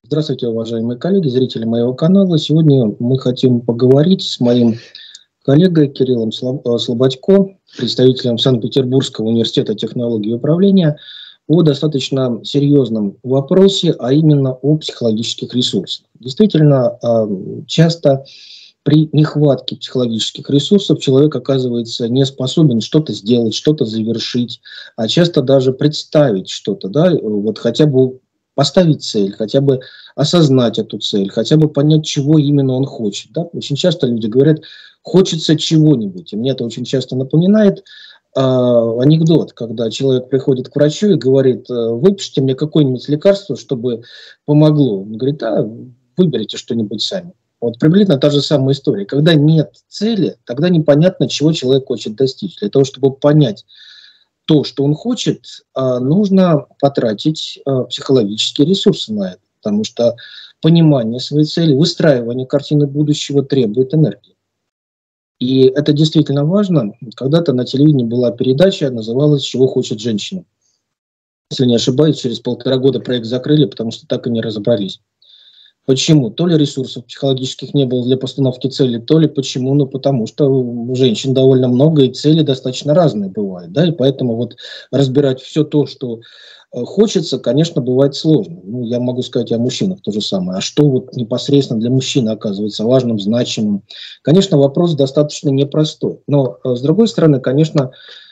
Здравствуйте, уважаемые коллеги, зрители моего канала. Сегодня мы хотим поговорить с моим коллегой Кириллом Слободько, представителем Санкт-Петербургского университета технологий и управления, о достаточно серьезном вопросе, а именно о психологических ресурсах. Действительно, часто при нехватке психологических ресурсов человек оказывается не способен что-то сделать, что-то завершить, а часто даже представить что-то, да, вот хотя бы поставить цель, хотя бы осознать эту цель, хотя бы понять, чего именно он хочет. Да? Очень часто люди говорят, хочется чего-нибудь. И мне это очень часто напоминает анекдот, когда человек приходит к врачу и говорит, выпишите мне какое-нибудь лекарство, чтобы помогло. Он говорит, выберите что-нибудь сами. Вот приблизительно та же самая история. Когда нет цели, тогда непонятно, чего человек хочет достичь. Для того, чтобы понять то, что он хочет, нужно потратить психологические ресурсы на это. Потому что понимание своей цели, выстраивание картины будущего требует энергии. И это действительно важно. Когда-то на телевидении была передача, называлась «Чего хочет женщина». Если не ошибаюсь, через 1,5 года проект закрыли, потому что так и не разобрались. Почему? То ли ресурсов психологических не было для постановки цели, то ли почему? Ну, потому что у женщин довольно много, и цели достаточно разные бывают. Да? И поэтому вот разбирать все то, что хочется, конечно, бывает сложно. Ну, я могу сказать и о мужчинах то же самое. А что вот непосредственно для мужчины оказывается важным, значимым? Конечно, вопрос достаточно непростой. Но, с другой стороны, конечно,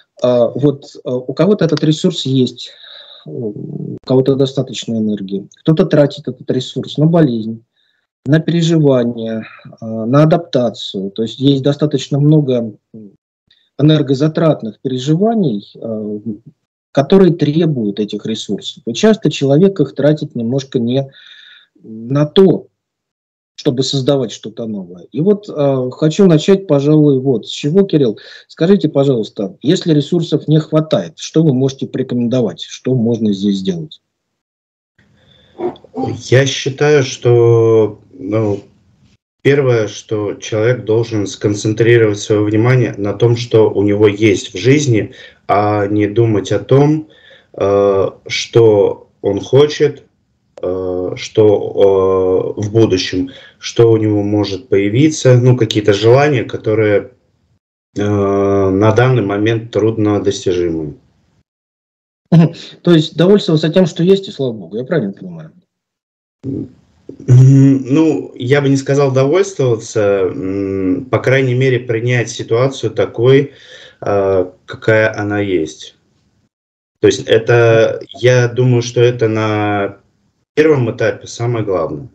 у кого-то этот ресурс есть, у кого-то достаточно энергии. Кто-то тратит этот ресурс на болезнь, на переживания, на адаптацию. То есть есть достаточно много энергозатратных переживаний, которые требуют этих ресурсов. И часто человек их тратит немножко не на то, чтобы создавать что-то новое. И вот хочу начать, пожалуй, вот с чего, Кирилл. Скажите, пожалуйста, если ресурсов не хватает, что вы можете порекомендовать? Что можно здесь сделать? Я считаю, что первое, что человек должен сконцентрировать свое внимание на том, что у него есть в жизни, а не думать о том, что он хочет, что в будущем, что у него может появиться, какие-то желания, которые на данный момент труднодостижимы. То есть довольствоваться тем, что есть, и слава богу, я правильно понимаю? Я бы не сказал довольствоваться, по крайней мере, принять ситуацию такой, какая она есть. То есть я думаю, что это на первом этапе самое главное.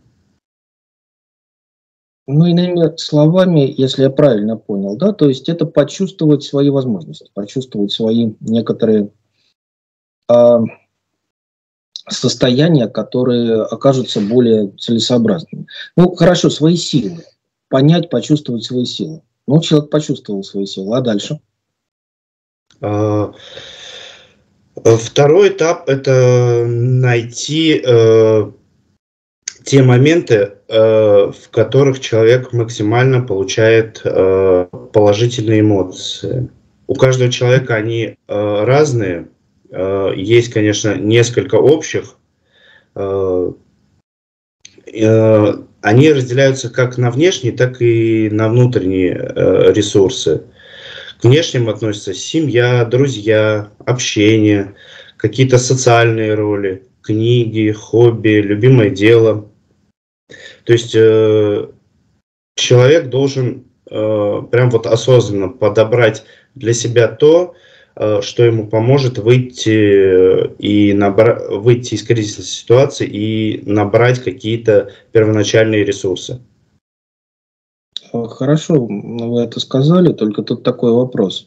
Иными словами, если я правильно понял, да, то есть это почувствовать свои возможности, почувствовать свои некоторые состояния, которые окажутся более целесообразными. Хорошо, свои силы. Понять, почувствовать свои силы. Человек почувствовал свои силы, а дальше? Второй этап – это найти те моменты, в которых человек максимально получает положительные эмоции. У каждого человека они разные. Есть, конечно, несколько общих. Они разделяются как на внешние, так и на внутренние ресурсы. К внешним относятся семья, друзья, общение, какие-то социальные роли, книги, хобби, любимое дело. То есть человек должен прям вот осознанно подобрать для себя то, что ему поможет выйти из кризисной ситуации и набрать какие-то первоначальные ресурсы. Хорошо, вы это сказали, только тут такой вопрос.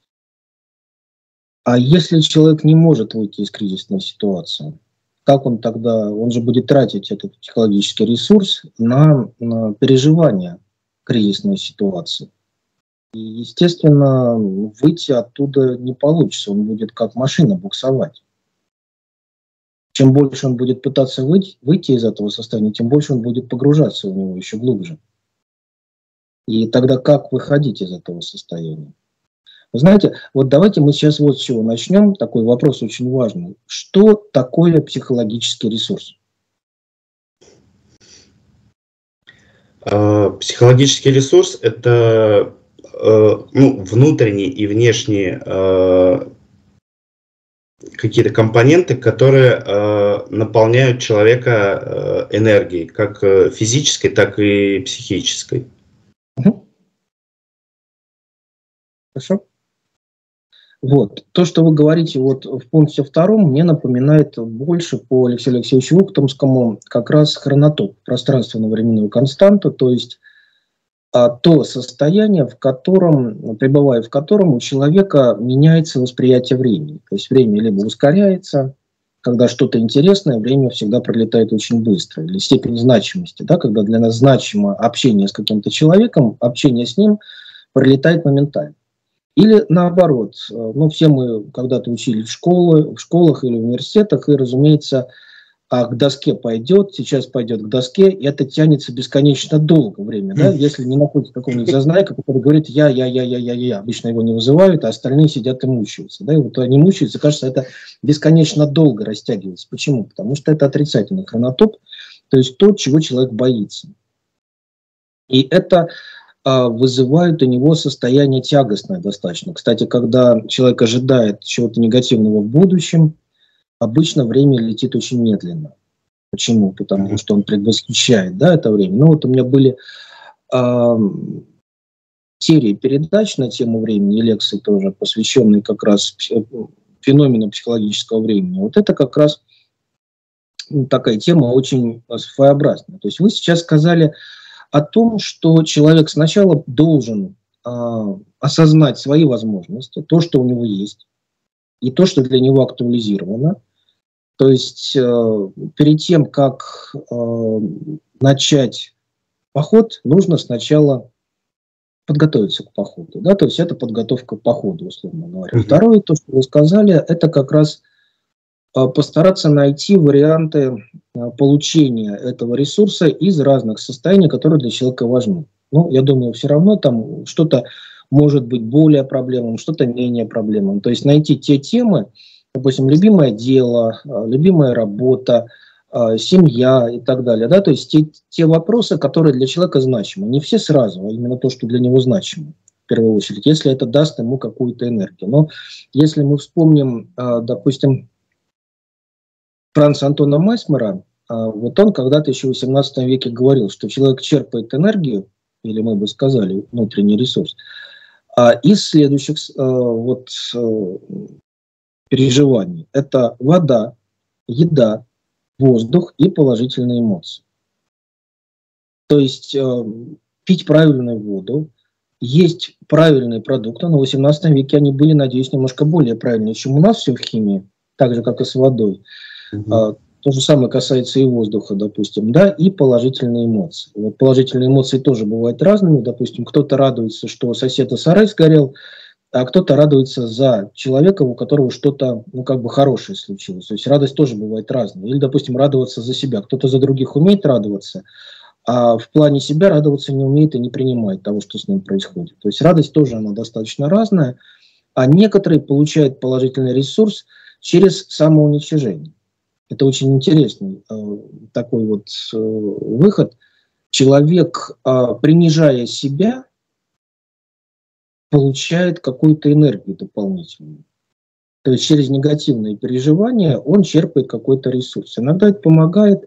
А если человек не может выйти из кризисной ситуации, как он тогда, он же будет тратить этот психологический ресурс на переживание кризисной ситуации? И, естественно, выйти оттуда не получится, он будет как машина буксовать. Чем больше он будет пытаться выйти из этого состояния, тем больше он будет погружаться в него еще глубже. И тогда как выходить из этого состояния? Вы знаете, вот давайте мы сейчас вот с чего начнем. Такой вопрос очень важный. Что такое психологический ресурс? Психологический ресурс – это внутренние и внешние какие-то компоненты, которые наполняют человека энергией, как физической, так и психической. Хорошо. Вот. То, что вы говорите вот в пункте 2, мне напоминает больше по Алексею Алексеевичу Ухтомскому как раз хронотоп, пространственно-временную константу, то есть то состояние, в котором, пребывая в котором у человека меняется восприятие времени. То есть время либо ускоряется, когда что-то интересное, время всегда пролетает очень быстро, или степень значимости, да, когда для нас значимо общение с каким-то человеком, общение с ним пролетает моментально. Или наоборот, все мы когда-то учились в школах или в университетах, и, разумеется, к доске пойдет, сейчас пойдет к доске, и это тянется бесконечно долго время, да, если не находится какого-нибудь зазнайка, который говорит я, обычно его не вызывают, а остальные сидят и мучаются, да, и вот они мучаются, кажется, это бесконечно долго растягивается. Почему? Потому что это отрицательный хронотоп, то есть то, чего человек боится. И это вызывает у него состояние тягостное достаточно. Кстати, когда человек ожидает чего-то негативного в будущем, обычно время летит очень медленно. Почему? Потому что он предвосхищает, да, это время. Ну вот у меня были серии передач на тему времени, и лекции тоже, посвященные как раз феномену психологического времени. Вот это как раз такая тема очень своеобразная. То есть вы сейчас сказали о том, что человек сначала должен осознать свои возможности, то, что у него есть, и то, что для него актуализировано. То есть перед тем, как начать поход, нужно сначала подготовиться к походу. Да? То есть это подготовка к походу, условно говоря. Второе, то, что вы сказали, это как раз постараться найти варианты получения этого ресурса из разных состояний, которые для человека важны. Ну, я думаю, все равно там что-то может быть более проблемным, что-то менее проблемным. То есть найти те темы, допустим, любимое дело, любимая работа, семья и так далее. Да? То есть те вопросы, которые для человека значимы. Не все сразу, а именно то, что для него значимо, в первую очередь, если это даст ему какую-то энергию. Но если мы вспомним, допустим, Франца Антона Месмера, вот он когда-то еще в XVIII веке говорил, что человек черпает энергию, или мы бы сказали, внутренний ресурс, из следующих переживаний. Это вода, еда, воздух и положительные эмоции. То есть пить правильную воду, есть правильные продукты, но в XVIII веке они были, надеюсь, немножко более правильные, чем у нас все в химии, так же, как и с водой. То же самое касается и воздуха, допустим, да, и положительные эмоции. Вот положительные эмоции тоже бывают разными. Допустим, кто-то радуется, что соседа сарай сгорел, а кто-то радуется за человека, у которого что-то, хорошее случилось. То есть радость тоже бывает разная. Или, допустим, радоваться за себя. Кто-то за других умеет радоваться, а в плане себя радоваться не умеет и не принимает того, что с ним происходит. То есть радость тоже, она достаточно разная, а некоторые получают положительный ресурс через самоуничижение. Это очень интересный такой вот выход. Человек, принижая себя, получает какую-то энергию дополнительную. То есть через негативные переживания он черпает какой-то ресурс. Иногда это помогает.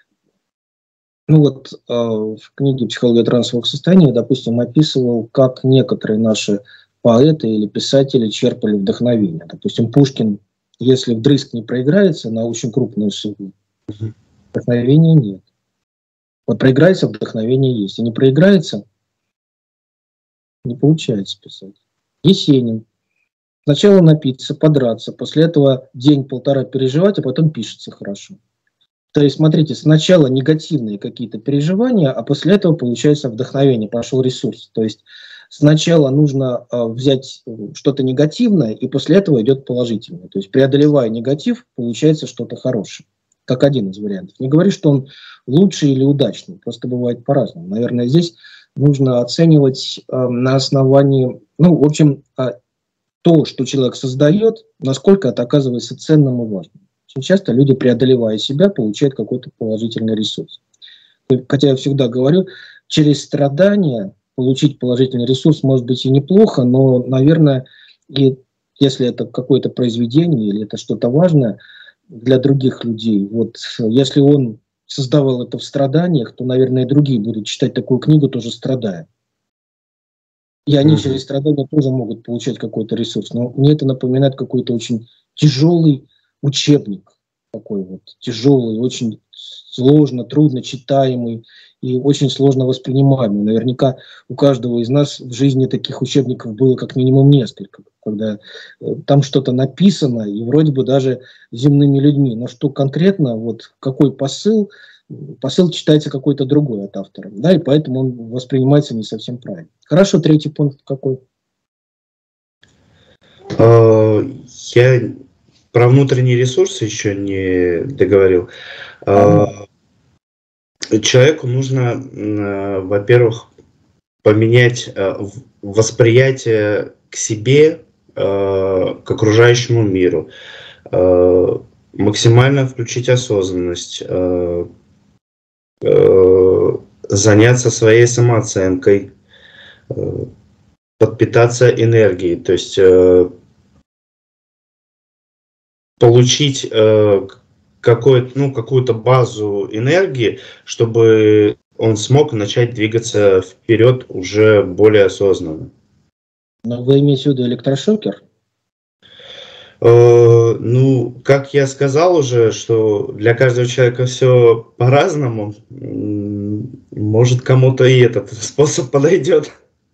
В книге «Психология трансовых состояний», допустим, описывал, как некоторые наши поэты или писатели черпали вдохновение. Допустим, Пушкин, если вдрызг не проиграется на очень крупную сумму, вдохновения нет. Вот проиграется, вдохновение есть. И не проиграется, не получается писать. Есенин. Сначала напиться, подраться, после этого день-полтора переживать, а потом пишется хорошо. То есть, смотрите, сначала негативные какие-то переживания, а после этого получается вдохновение, пошел ресурс. То есть сначала нужно взять что-то негативное, и после этого идет положительное. То есть преодолевая негатив, получается что-то хорошее. Как один из вариантов. Не говорю, что он лучший или удачный, просто бывает по-разному. Наверное, здесь нужно оценивать на основании, то, что человек создает, насколько это оказывается ценным и важным. Очень часто люди, преодолевая себя, получают какой-то положительный ресурс. Хотя я всегда говорю, через страдания получить положительный ресурс может быть и неплохо, но, наверное, и если это какое-то произведение или это что-то важное для других людей, вот если он создавал это в страданиях, то, наверное, и другие будут читать такую книгу, тоже страдая. И они через страдания тоже могут получать какой-то ресурс. Но мне это напоминает какой-то очень тяжелый учебник. Такой вот тяжелый, очень сложно, трудно читаемый и очень сложно воспринимаемый. Наверняка у каждого из нас в жизни таких учебников было как минимум несколько, когда там что-то написано, и вроде бы даже земными людьми. Но что конкретно, вот какой посыл читается какой-то другой от автора. Да, и поэтому он воспринимается не совсем правильно. Хорошо, третий пункт какой? Я про внутренние ресурсы еще не договорил. Человеку нужно, во-первых, поменять восприятие к себе, к окружающему миру, максимально включить осознанность, заняться своей самооценкой, подпитаться энергией, то есть получить какую-то базу энергии, чтобы он смог начать двигаться вперед уже более осознанно. Но вы имеете в виду электрошокер? Как я сказал уже, что для каждого человека все по-разному. Может, кому-то и этот способ подойдет.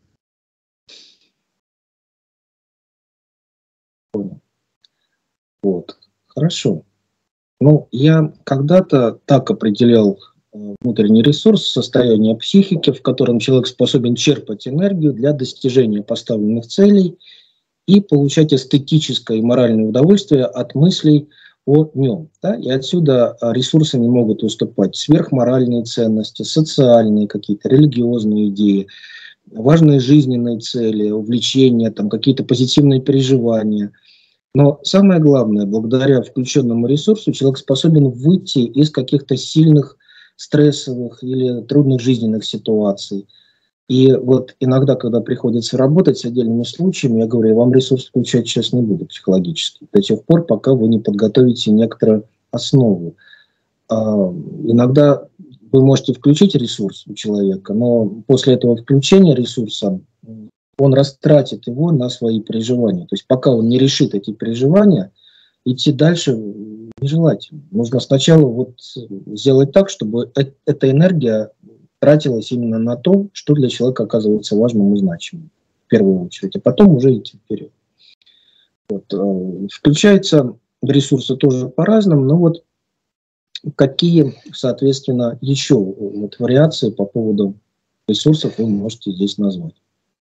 Вот, хорошо. Ну, я когда-то так определял внутренний ресурс, состояние психики, в котором человек способен черпать энергию для достижения поставленных целей и получать эстетическое и моральное удовольствие от мыслей о нем. Да? И отсюда ресурсами могут выступать сверхморальные ценности, социальные какие-то, религиозные идеи, важные жизненные цели, увлечения, там, какие-то позитивные переживания. Но самое главное, благодаря включенному ресурсу человек способен выйти из каких-то сильных стрессовых или трудных жизненных ситуаций. И вот иногда, когда приходится работать с отдельными случаями, я говорю, я вам ресурс включать сейчас не буду психологически, до тех пор, пока вы не подготовите некоторую основу. Иногда вы можете включить ресурс у человека, но после этого включения ресурса он растратит его на свои переживания. То есть пока он не решит эти переживания, идти дальше нежелательно. Нужно сначала вот сделать так, чтобы эта энергия тратилась именно на то, что для человека оказывается важным и значимым, в первую очередь, а потом уже идти вперед. Вот. Включаются ресурсы тоже по-разному, но вот какие, соответственно, еще вот вариации по поводу ресурсов вы можете здесь назвать?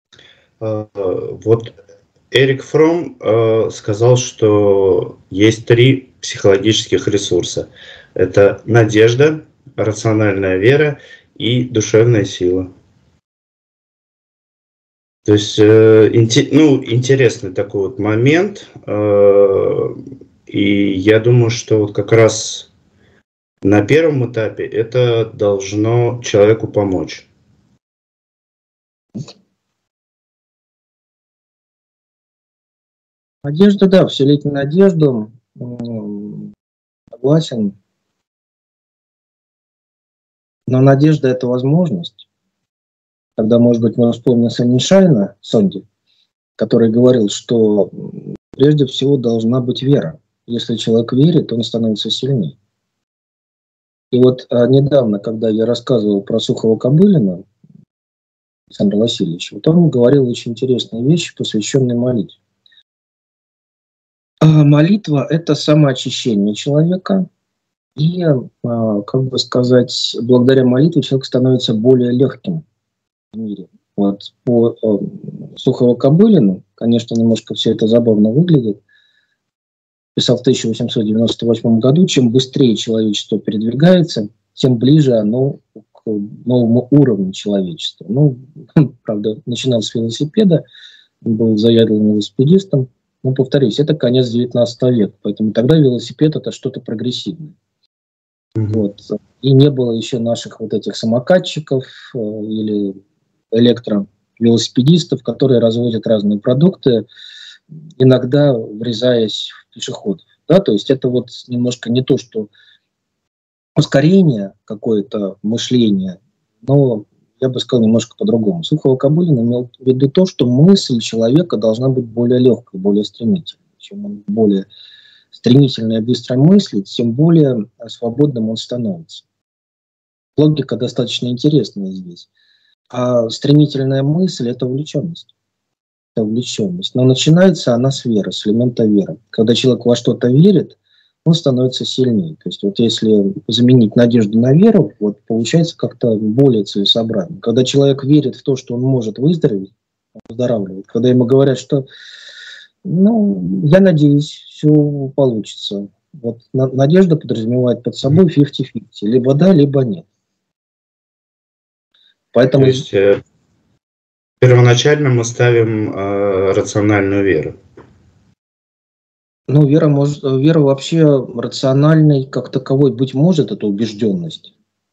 Вот Эрик Фромм сказал, что есть 3 психологических ресурса. Это надежда, рациональная вера и душевная сила. То есть интересный такой вот момент. И я думаю, что вот как раз на первом этапе это должно человеку помочь. Надежда, да, вселить надежду, согласен. Но надежда – это возможность. Тогда, может быть, мы вспомним Санниншайна, Сонди, который говорил, что прежде всего должна быть вера. Если человек верит, он становится сильнее. И вот недавно, когда я рассказывал про Сухова-Кобылина, Александра Васильевича, вот он говорил очень интересные вещи, посвященные молитве. Молитва – это самоочищение человека. И, как бы сказать, благодаря молитве человек становится более легким в мире. Вот по Сухову-Кобылину, конечно, немножко все это забавно выглядит, писал в 1898 году, чем быстрее человечество передвигается, тем ближе оно к новому уровню человечества. Ну, правда, начинал с велосипеда, был заядлым велосипедистом. Но, повторюсь, это конец 19 века, поэтому тогда велосипед – это что-то прогрессивное. Вот. И не было еще наших вот этих самокатчиков или электровелосипедистов, которые развозят разные продукты, иногда врезаясь в пешеходов. Да? То есть это вот немножко не то, что ускорение какое-то мышления, но я бы сказал немножко по-другому. Сухово-Кабулин имел в виду то, что мысль человека должна быть более легкой, более стремительной. Чем он более стремительно и быстро мыслит, тем более свободным он становится. Логика достаточно интересная здесь. А стремительная мысль – это увлеченность. Это увлеченность. Но начинается она с веры, с элемента веры. Когда человек во что-то верит, он становится сильнее. То есть вот если заменить надежду на веру, вот получается как-то более целесообразно. Когда человек верит в то, что он может выздороветь, он выздоравливает. Когда ему говорят, что я надеюсь, все получится. Вот надежда подразумевает под собой 50-50. Либо да, либо нет. Поэтому... То есть первоначально мы ставим рациональную веру. Вера вообще рациональной как таковой быть может, это убежденность.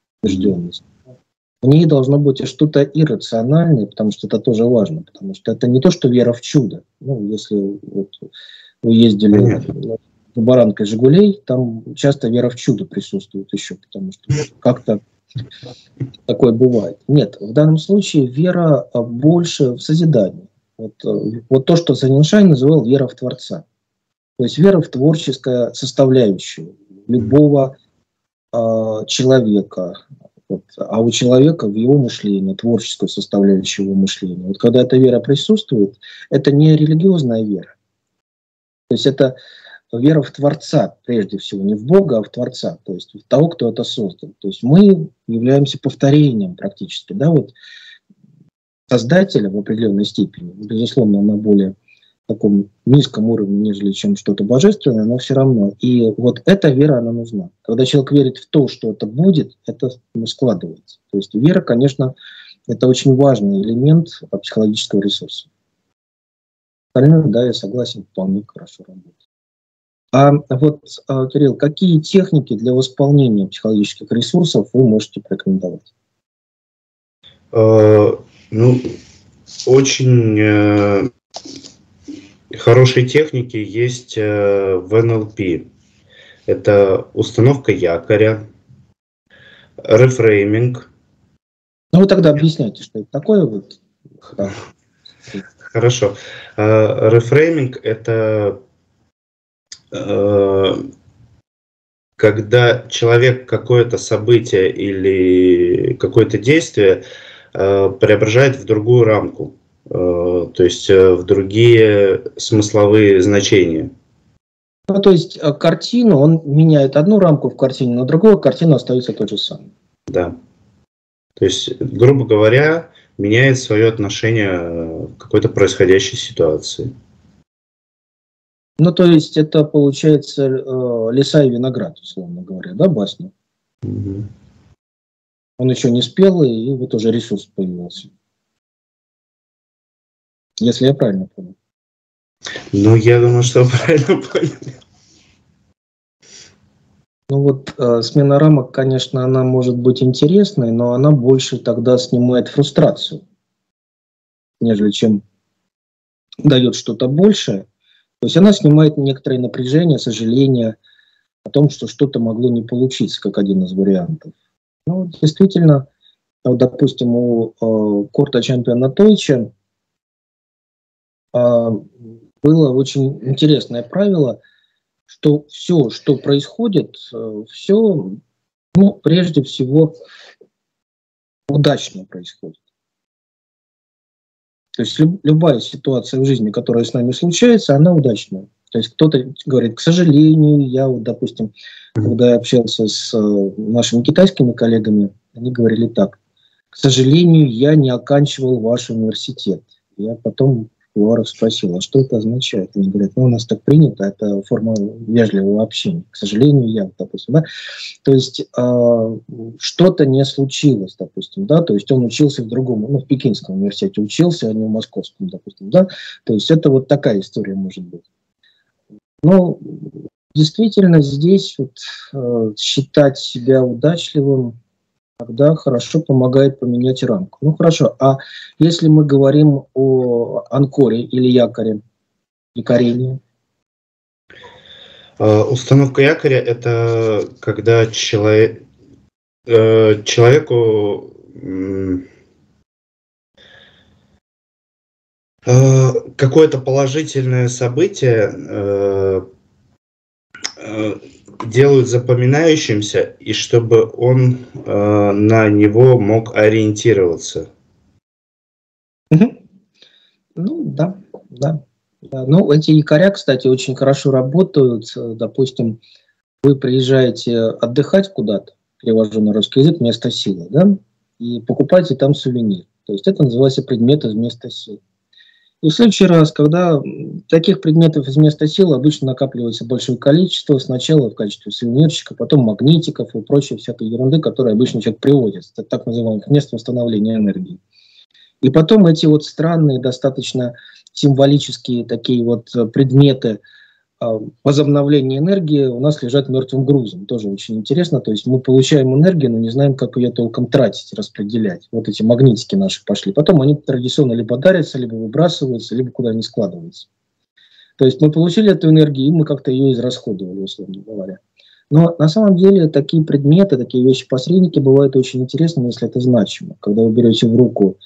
В ней должно быть и что-то иррациональное, потому что это тоже важно, потому что это не то, что вера в чудо. Если вот вы ездили в баранкой «Жигулей», там часто вера в чудо присутствует еще, потому что как-то такое бывает. Нет, в данном случае вера больше в созидание. Вот то, что Саниншайн называл вера в Творца. То есть вера в творческую составляющую любого человека, а у человека в его мышлении, творческую составляющую его мышления. Вот когда эта вера присутствует, это не религиозная вера. То есть это вера в Творца, прежде всего, не в Бога, а в Творца, то есть в того, кто это создал. То есть мы являемся повторением практически, Создателя в определенной степени, безусловно, на более таком низком уровне, нежели чем что-то божественное, но все равно. И вот эта вера, она нужна. Когда человек верит в то, что это будет, это складывается. То есть вера, конечно, это очень важный элемент психологического ресурса. Остальное, я согласен, вполне хорошо работает. Кирилл, какие техники для восполнения психологических ресурсов вы можете порекомендовать? Очень хорошие техники есть в НЛП. Это установка якоря, рефрейминг. Вы тогда объясняйте, что это такое. Хорошо. Рефрейминг – это когда человек какое-то событие или какое-то действие преображает в другую рамку. То есть в другие смысловые значения. То есть картину, он меняет одну рамку в картине, на другую картина остается той же самой. Да. То есть, грубо говоря, меняет свое отношение к какой-то происходящей ситуации. То есть это получается «Лиса и виноград», условно говоря, басня? Угу. Он еще не спел, и вот уже ресурс появился. Если я правильно понял. Я думаю, что правильно понял. Смена рамок, конечно, она может быть интересной, но она больше тогда снимает фрустрацию, нежели чем дает что-то большее. То есть она снимает некоторое напряжение, сожаление о том, что что-то могло не получиться, как один из вариантов. Действительно, допустим, у Корта Чемпиона Тойча было очень интересное правило, что все, что происходит, все, прежде всего, удачно происходит. То есть любая ситуация в жизни, которая с нами случается, она удачная. То есть кто-то говорит, к сожалению, я допустим, когда я общался с нашими китайскими коллегами, они говорили так: к сожалению, я не оканчивал ваш университет. Я потом кулуаров спросил, а что это означает? Они говорят, у нас так принято, это форма вежливого общения. К сожалению, я, допустим, То есть что-то не случилось, допустим, то есть он учился в другом, в Пекинском университете учился, а не в Московском, допустим, То есть это вот такая история может быть. действительно здесь вот, считать себя удачливым, тогда хорошо помогает поменять рамку. Ну хорошо, а если мы говорим о анкоре или якоре, якорении? Установка якоря – это когда человеку какое-то положительное событие делают запоминающимся, и чтобы он на него мог ориентироваться. Ну да, да. Ну, эти якоря, кстати, очень хорошо работают. Допустим, вы приезжаете отдыхать куда-то, перевожу на русский язык, место силы, да, и покупаете там сувенир. То есть это называется предмет из места силы. И в следующий раз, когда таких предметов из места силы обычно накапливается большое количество, сначала в качестве сувенирчика, потом магнитиков и прочей всякой ерунды, которая обычно человек приводит, это так называемых мест восстановления энергии. И потом эти вот странные, достаточно символические такие вот предметы возобновления энергии у нас лежат мертвым грузом. Тоже очень интересно. То есть мы получаем энергию, но не знаем, как ее толком тратить, распределять. Вот эти магнитики наши пошли. Потом они традиционно либо дарятся, либо выбрасываются, либо куда-нибудь складываются. То есть мы получили эту энергию, и мы как-то ее израсходовали, условно говоря. Но на самом деле такие предметы, такие вещи-посредники бывают очень интересными, если это значимо. Когда вы берете в руку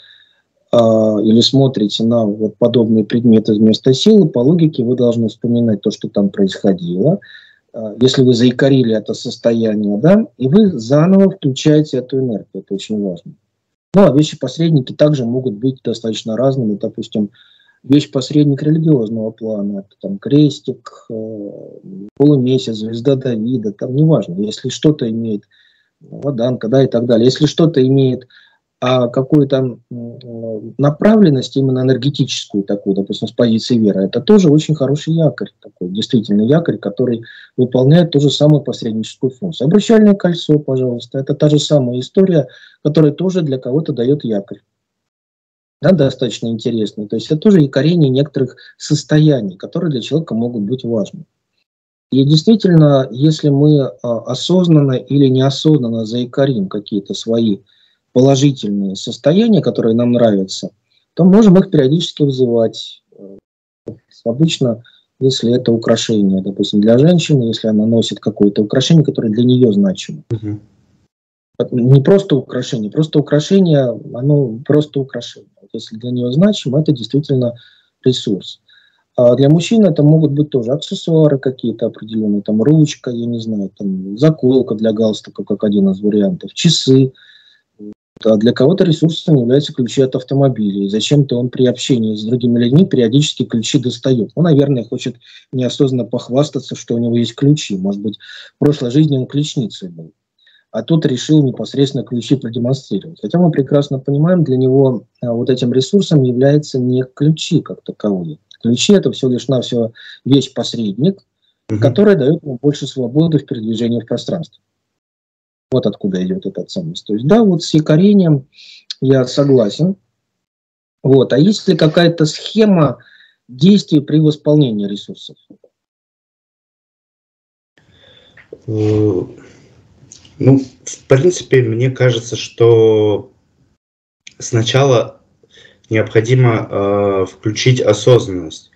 или смотрите на вот подобные предметы вместо силы, по логике вы должны вспоминать то, что там происходило. Если вы заикарили это состояние, да, и вы заново включаете эту энергию, это очень важно. Ну, а вещи-посредники также могут быть достаточно разными. Допустим, вещь-посредник религиозного плана, это там крестик, полумесяц, звезда Давида, там неважно. Если что-то имеет ладанка, да, и так далее. Если что-то имеет какую-то направленность именно энергетическую такую, допустим, с позиции веры, это тоже очень хороший якорь, такой действительно якорь, который выполняет ту же самую посредническую функцию. Обручальное кольцо, пожалуйста, это та же самая история, которая тоже для кого-то дает якорь. Да, достаточно интересный. То есть это тоже якорение некоторых состояний, которые для человека могут быть важны. И действительно, если мы осознанно или неосознанно заикарим какие-то свои положительные состояния, которые нам нравятся, то можем их периодически вызывать. Обычно, если это украшение, допустим, для женщины, если она носит какое-то украшение, которое для нее значимо. Не просто украшение, оно просто украшение. Если для нее значимо, это действительно ресурс. А для мужчин это могут быть тоже аксессуары какие-то определенные, там ручка, я не знаю, там заколка для галстука, как один из вариантов, часы. А для кого-то ресурсом являются ключи от автомобиля. И зачем-то он при общении с другими людьми периодически ключи достает. Он, наверное, хочет неосознанно похвастаться, что у него есть ключи. Может быть, в прошлой жизни он ключницей был. А тут решил непосредственно ключи продемонстрировать. Хотя мы прекрасно понимаем, для него вот этим ресурсом являются не ключи как таковые. Ключи – это всего лишь навсего вещь-посредник, которая дает ему больше свободы в передвижении в пространстве. Вот откуда идет эта ценность. То есть, да, вот с якорением я согласен. Вот. А есть ли какая-то схема действий при восполнении ресурсов? Ну, в принципе, мне кажется, что сначала необходимо включить осознанность,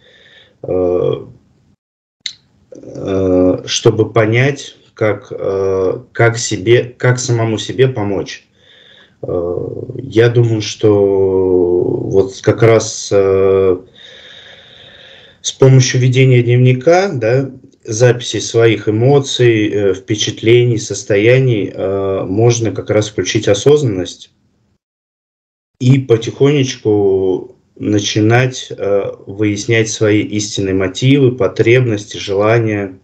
чтобы понять, как самому себе помочь. Я думаю, что вот как раз с помощью ведения дневника, да, записи своих эмоций, впечатлений, состояний, можно как раз включить осознанность и потихонечку начинать выяснять свои истинные мотивы, потребности, желания.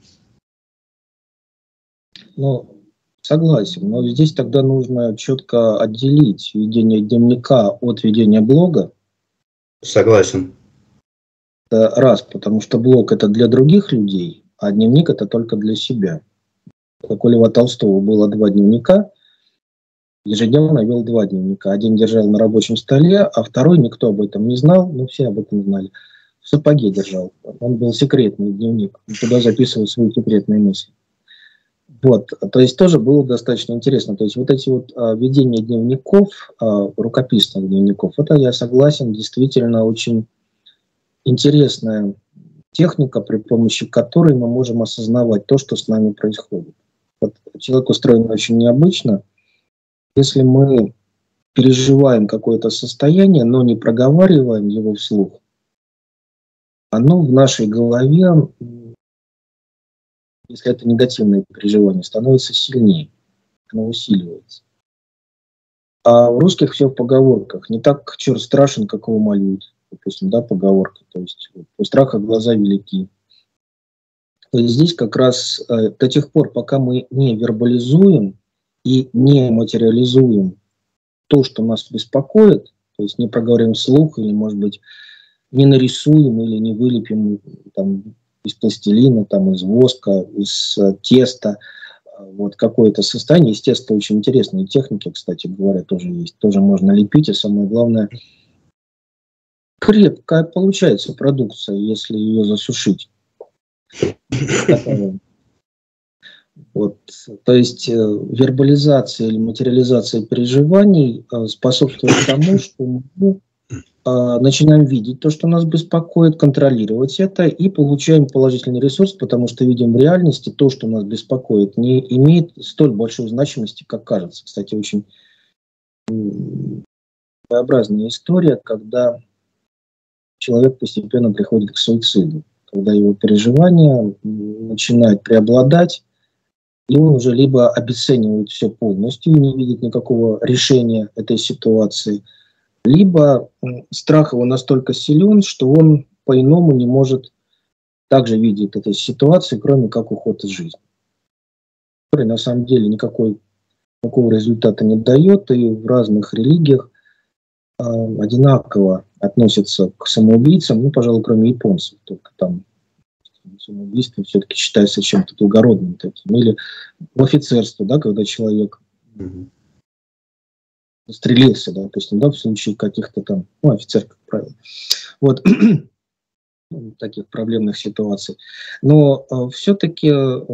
Ну, согласен, но здесь тогда нужно четко отделить ведение дневника от ведения блога. Согласен. Это раз, потому что блог – это для других людей, а дневник – это только для себя. Как у Льва Толстого было 2 дневника, ежедневно вел 2 дневника. Один держал на рабочем столе, а второй никто об этом не знал, но все об этом знали. в сапоге держал. Он был секретный дневник. Он туда записывал свои секретные мысли. Вот, то есть тоже было достаточно интересно. То есть вот эти вот ведения дневников, рукописных дневников, это, я согласен, действительно очень интересная техника, при помощи которой мы можем осознавать то, что с нами происходит. Вот человек устроен очень необычно. Если мы переживаем какое-то состояние, но не проговариваем его вслух, оно в нашей голове, если это негативное переживание, становится сильнее, оно усиливается. А в русских все в поговорках. Не так черт страшен, как его малюют. Допустим, да, поговорка. То есть у страха глаза велики. То есть здесь как раз до тех пор, пока мы не вербализуем и не материализуем то, что нас беспокоит, то есть не проговорим вслух или, может быть, не нарисуем или не вылепим там, из пластилина, там, из воска, из теста, вот какое-то состояние. Из теста очень интересные техники, кстати говоря, тоже есть. Тоже можно лепить, и самое главное, крепкая получается продукция, если ее засушить. Вот. То есть вербализация или материализация переживаний способствует тому, что мы начинаем видеть то, что нас беспокоит, контролировать это и получаем положительный ресурс, потому что видим в реальности то, что нас беспокоит, не имеет столь большой значимости, как кажется. Кстати, очень своеобразная история, когда человек постепенно приходит к суициду, когда его переживания начинают преобладать, и он уже либо обесценивает все полностью, не видит никакого решения этой ситуации, либо страх его настолько силен, что он по-иному не может также видеть этой ситуации, кроме как уход из жизни. Который на самом деле никакого результата не дает, и в разных религиях одинаково относятся к самоубийцам, ну, пожалуй, кроме японцев, только там самоубийство все-таки считается чем-то благородным таким. Или в офицерство, да, когда человек застрелился, допустим, да, в случае каких-то там, ну, офицер, как правило, вот, таких проблемных ситуаций. Но все-таки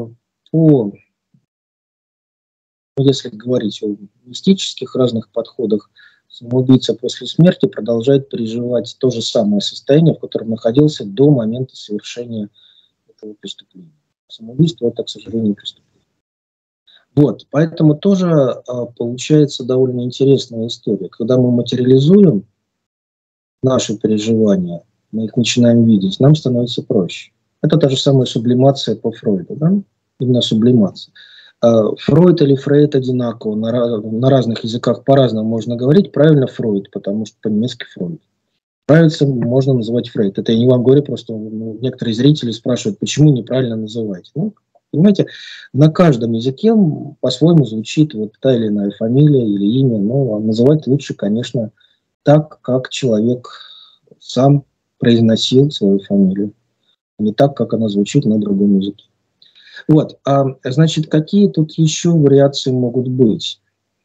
если говорить о мистических разных подходах, самоубийца после смерти продолжает переживать то же самое состояние, в котором находился до момента совершения этого преступления. Самоубийство – это, к сожалению, преступление. Вот, поэтому тоже получается довольно интересная история. Когда мы материализуем наши переживания, мы их начинаем видеть, нам становится проще. Это та же самая сублимация по Фройду, да? Именно сублимация. Фройд или Фрейд одинаково, на разных языках по-разному можно говорить. Правильно Фройд, потому что по-немецки Фройд. Правильно можно называть Фрейд. Это я не вам говорю, просто некоторые зрители спрашивают, почему неправильно называть. Ну, понимаете, на каждом языке по-своему звучит вот та или иная фамилия или имя, но называть лучше, конечно, так, как человек сам произносил свою фамилию, не так, как она звучит на другом языке. Вот, значит, какие тут еще вариации могут быть?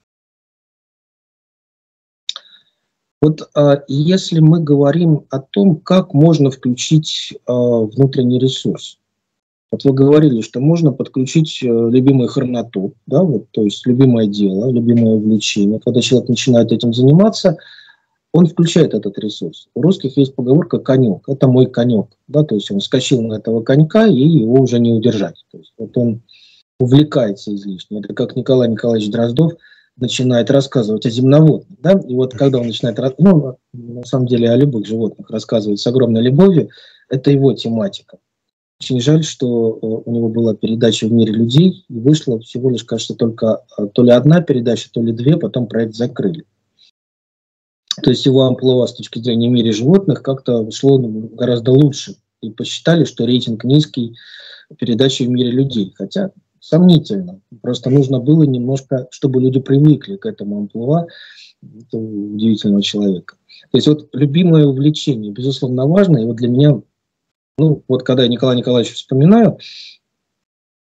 Вот если мы говорим о том, как можно включить внутренний ресурс. Вот вы говорили, что можно подключить любимую хроноту, да, вот, то есть любимое дело, любимое увлечение. Когда человек начинает этим заниматься, он включает этот ресурс. У русских есть поговорка «конек». Это мой конек. Да, то есть он вскочил на этого конька, и его уже не удержать. То есть вот он увлекается излишне. Это как Николай Николаевич Дроздов начинает рассказывать о земноводных. Да? И вот когда он начинает, ну, на самом деле о любых животных рассказывать с огромной любовью, это его тематика. Очень жаль, что у него была передача «В мире людей», и вышло всего лишь, кажется, только то ли одна передача, то ли две, потом проект закрыли. То есть его амплуа с точки зрения мира животных как-то шло гораздо лучше. И посчитали, что рейтинг низкий передачи «В мире людей». Хотя сомнительно. Просто нужно было немножко, чтобы люди привыкли к этому амплуа этого удивительного человека. То есть вот любимое увлечение, безусловно, важно. И вот для меня, ну вот когда я Николая Николаевича вспоминаю,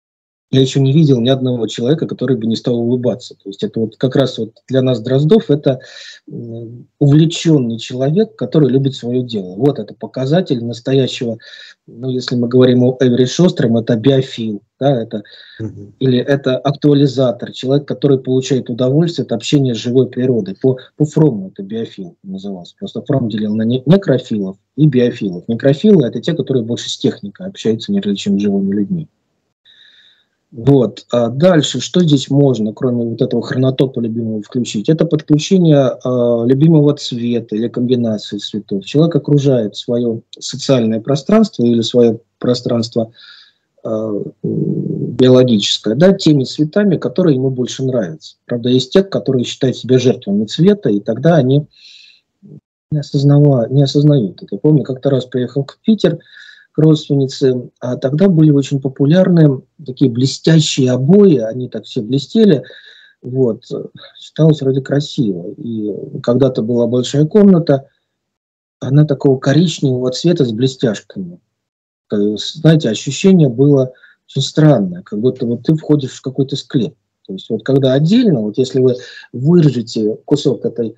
Я еще не видел ни одного человека, который бы не стал улыбаться. То есть это вот как раз вот для нас Дроздов это увлеченный человек, который любит свое дело. Вот это показатель настоящего, ну, если мы говорим о Эвери Шостром, это биофил, да, это, или это актуализатор, человек, который получает удовольствие от общения с живой природой. По Фрому это биофил назывался. Просто Фром делил на некрофилов и биофилов. Некрофилы – это те, которые больше с техникой общаются, нежели чем с живыми людьми. Вот. А дальше, что здесь можно, кроме вот этого хронотопа любимого, включить? Это подключение любимого цвета или комбинации цветов. Человек окружает свое социальное пространство или свое пространство биологическое, да, теми цветами, которые ему больше нравятся. Правда, есть те, которые считают себя жертвами цвета, и тогда они не осознают это. Я помню, как-то раз приехал в Питер к родственнице, а тогда были очень популярны такие блестящие обои, они так все блестели, вот, считалось вроде красиво. И когда-то была большая комната, она такого коричневого цвета с блестяшками. Знаете, ощущение было очень странное, как будто вот ты входишь в какой-то склеп. То есть вот когда отдельно, вот если вы вырежете кусок этой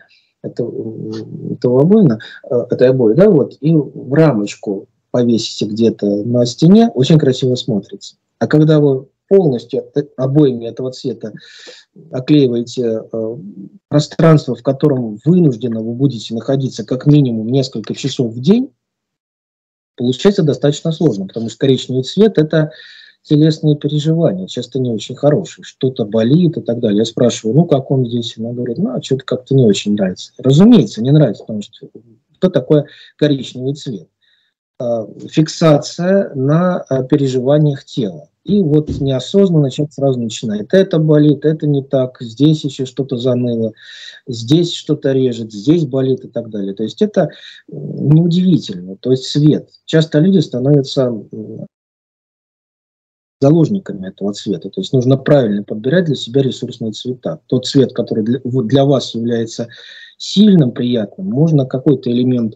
обои, да, вот, и в рамочку повесите где-то на стене, очень красиво смотрится. А когда вы полностью обоями этого цвета оклеиваете пространство, в котором вынужденно вы будете находиться как минимум несколько часов в день, получается достаточно сложно, потому что коричневый цвет – это телесные переживания, часто не очень хорошие, что-то болит и так далее. Я спрашиваю, ну как он здесь? Она говорит, ну что-то как-то не очень нравится. Разумеется, не нравится, потому что что такое коричневый цвет? Фиксация на переживаниях тела. И вот неосознанно человек сразу начинает. Это болит, это не так, здесь еще что-то заныло, здесь что-то режет, здесь болит и так далее. То есть это неудивительно. То есть цвет. Часто люди становятся заложниками этого цвета. То есть нужно правильно подбирать для себя ресурсные цвета. Тот цвет, который для вас является сильным, приятным, можно какой-то элемент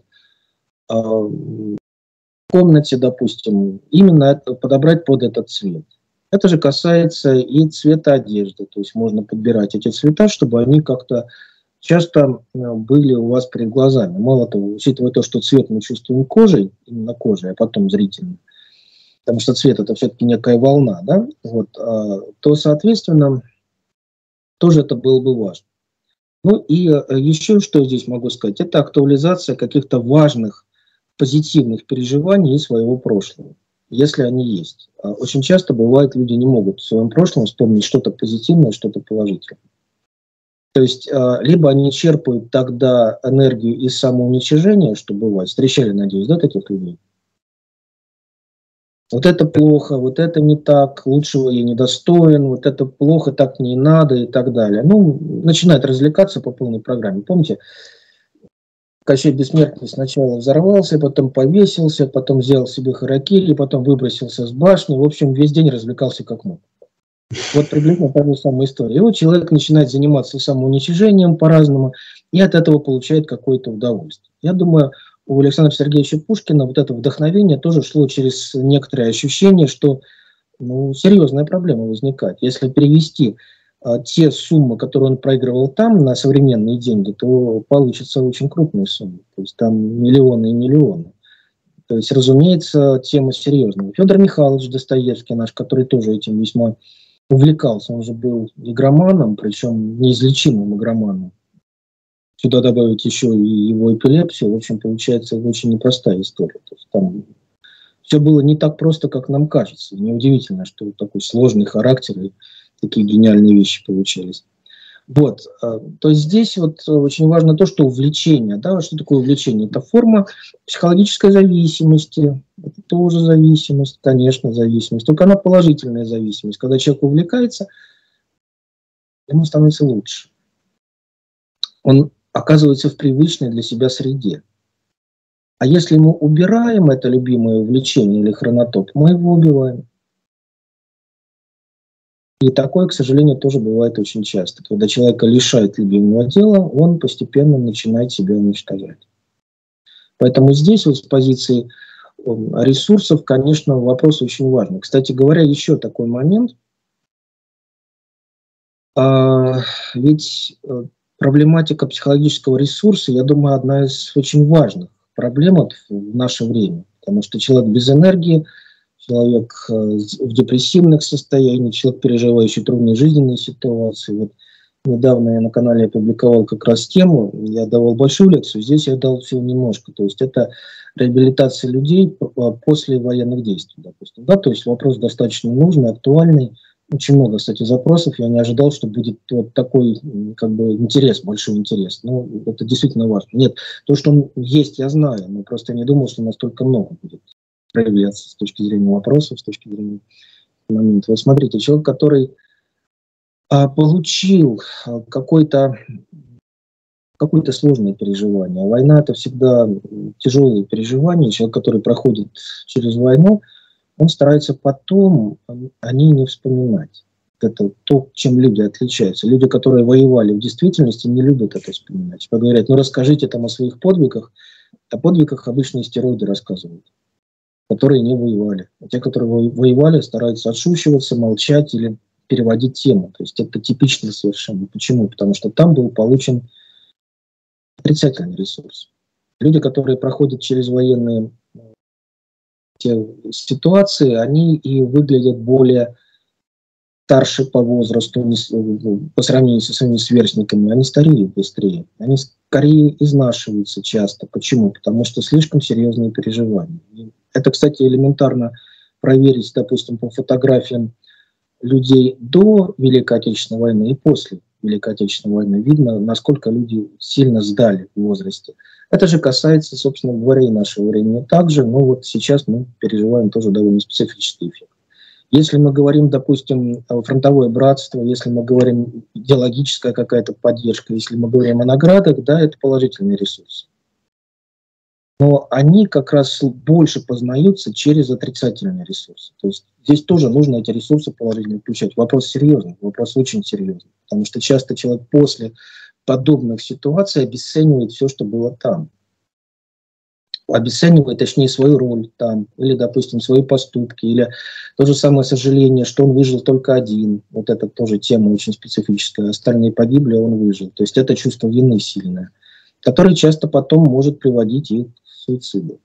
комнате, допустим, именно это, подобрать под этот цвет. Это же касается и цвета одежды. То есть можно подбирать эти цвета, чтобы они как-то часто были у вас перед глазами. Мало того, учитывая то, что цвет мы чувствуем кожей, именно кожей, а потом зрительно, потому что цвет – это все-таки некая волна, да, вот, то, соответственно, тоже это было бы важно. Ну и еще что я здесь могу сказать, это актуализация каких-то важных позитивных переживаний из своего прошлого, если они есть. Очень часто бывает, люди не могут в своем прошлом вспомнить что-то позитивное, что-то положительное. То есть либо они черпают тогда энергию из самоуничижения, что бывает. Встречали, надеюсь, да, таких людей? Вот это плохо, вот это не так, лучшего я недостоин, вот это плохо, так не надо и так далее. Ну, начинает развлекаться по полной программе. Помните, Кощей Бессмертный сначала взорвался, потом повесился, потом сделал себе харакири, потом выбросился с башни. В общем, весь день развлекался как мог. Вот приблизительно та же самая история. И вот человек начинает заниматься самоуничижением по-разному, и от этого получает какое-то удовольствие. Я думаю, у Александра Сергеевича Пушкина вот это вдохновение тоже шло через некоторые ощущения, что серьезная проблема возникает. Если перевести те суммы, которые он проигрывал там на современные деньги, то получится очень крупные суммы. То есть там миллионы и миллионы. То есть, разумеется, тема серьезная. Федор Михайлович Достоевский наш, который тоже этим весьма увлекался, он же был игроманом, причем неизлечимым игроманом. Сюда добавить еще и его эпилепсию, в общем, получается очень непростая история. То есть там все было не так просто, как нам кажется. Неудивительно, что такой сложный характер и такие гениальные вещи получились. Вот, то есть здесь вот очень важно то, что увлечение, да, что такое увлечение? Это форма психологической зависимости, это тоже зависимость, конечно, зависимость, только она положительная зависимость. Когда человек увлекается, ему становится лучше. Он оказывается в привычной для себя среде. А если мы убираем это любимое увлечение или хронотоп, мы его убиваем. И такое, к сожалению, тоже бывает очень часто. Когда человека лишают любимого дела, он постепенно начинает себя уничтожать. Поэтому здесь вот с позиции ресурсов, конечно, вопрос очень важный. Кстати говоря, еще такой момент. Ведь проблематика психологического ресурса, я думаю, одна из очень важных проблем в наше время. Потому что человек без энергии, человек в депрессивных состояниях, человек, переживающий трудные жизненные ситуации. Вот недавно я на канале опубликовал как раз тему, я давал большую лекцию, здесь я дал всего немножко. То есть это реабилитация людей после военных действий, допустим. Да? То есть вопрос достаточно нужный, актуальный. Очень много, кстати, запросов. Я не ожидал, что будет вот такой как бы интерес, большой интерес. Но это действительно важно. Нет, то, что он есть, я знаю, но просто не думал, что настолько много будет проявляться с точки зрения вопросов, с точки зрения момента. Вот смотрите, человек, который получил какое-то сложное переживание. Война – это всегда тяжелые переживания. Человек, который проходит через войну, он старается потом о ней не вспоминать. Это то, чем люди отличаются. Люди, которые воевали в действительности, не любят это вспоминать. Говорят, ну расскажите там о своих подвигах. О подвигах обычно стероиды рассказывают, которые не воевали. А те, которые воевали, стараются отшучиваться, молчать или переводить тему. То есть это типично совершенно. Почему? Потому что там был получен отрицательный ресурс. Люди, которые проходят через военные ситуации, они и выглядят более старше по возрасту, по сравнению со своими сверстниками. Они стареют быстрее. Они скорее изнашиваются часто. Почему? Потому что слишком серьезные переживания. Это, кстати, элементарно проверить, допустим, по фотографиям людей до Великой Отечественной войны и после Великой Отечественной войны. Видно, насколько люди сильно сдали в возрасте. Это же касается, собственно говоря, и нашего времени также, но вот сейчас мы переживаем тоже довольно специфический эффект. Если мы говорим, допустим, фронтовое братство, если мы говорим идеологическая какая-то поддержка, если мы говорим о наградах, да, это положительный ресурс. Но они как раз больше познаются через отрицательные ресурсы. То есть здесь тоже нужно эти ресурсы положительно включать. Вопрос серьезный, вопрос очень серьезный. Потому что часто человек после подобных ситуаций обесценивает все, что было там. Обесценивает, точнее, свою роль там, или, допустим, свои поступки, или то же самое сожаление, что он выжил только один. Вот это тоже тема очень специфическая. Остальные погибли, а он выжил. То есть это чувство вины сильное, которое часто потом может приводить и к суициду.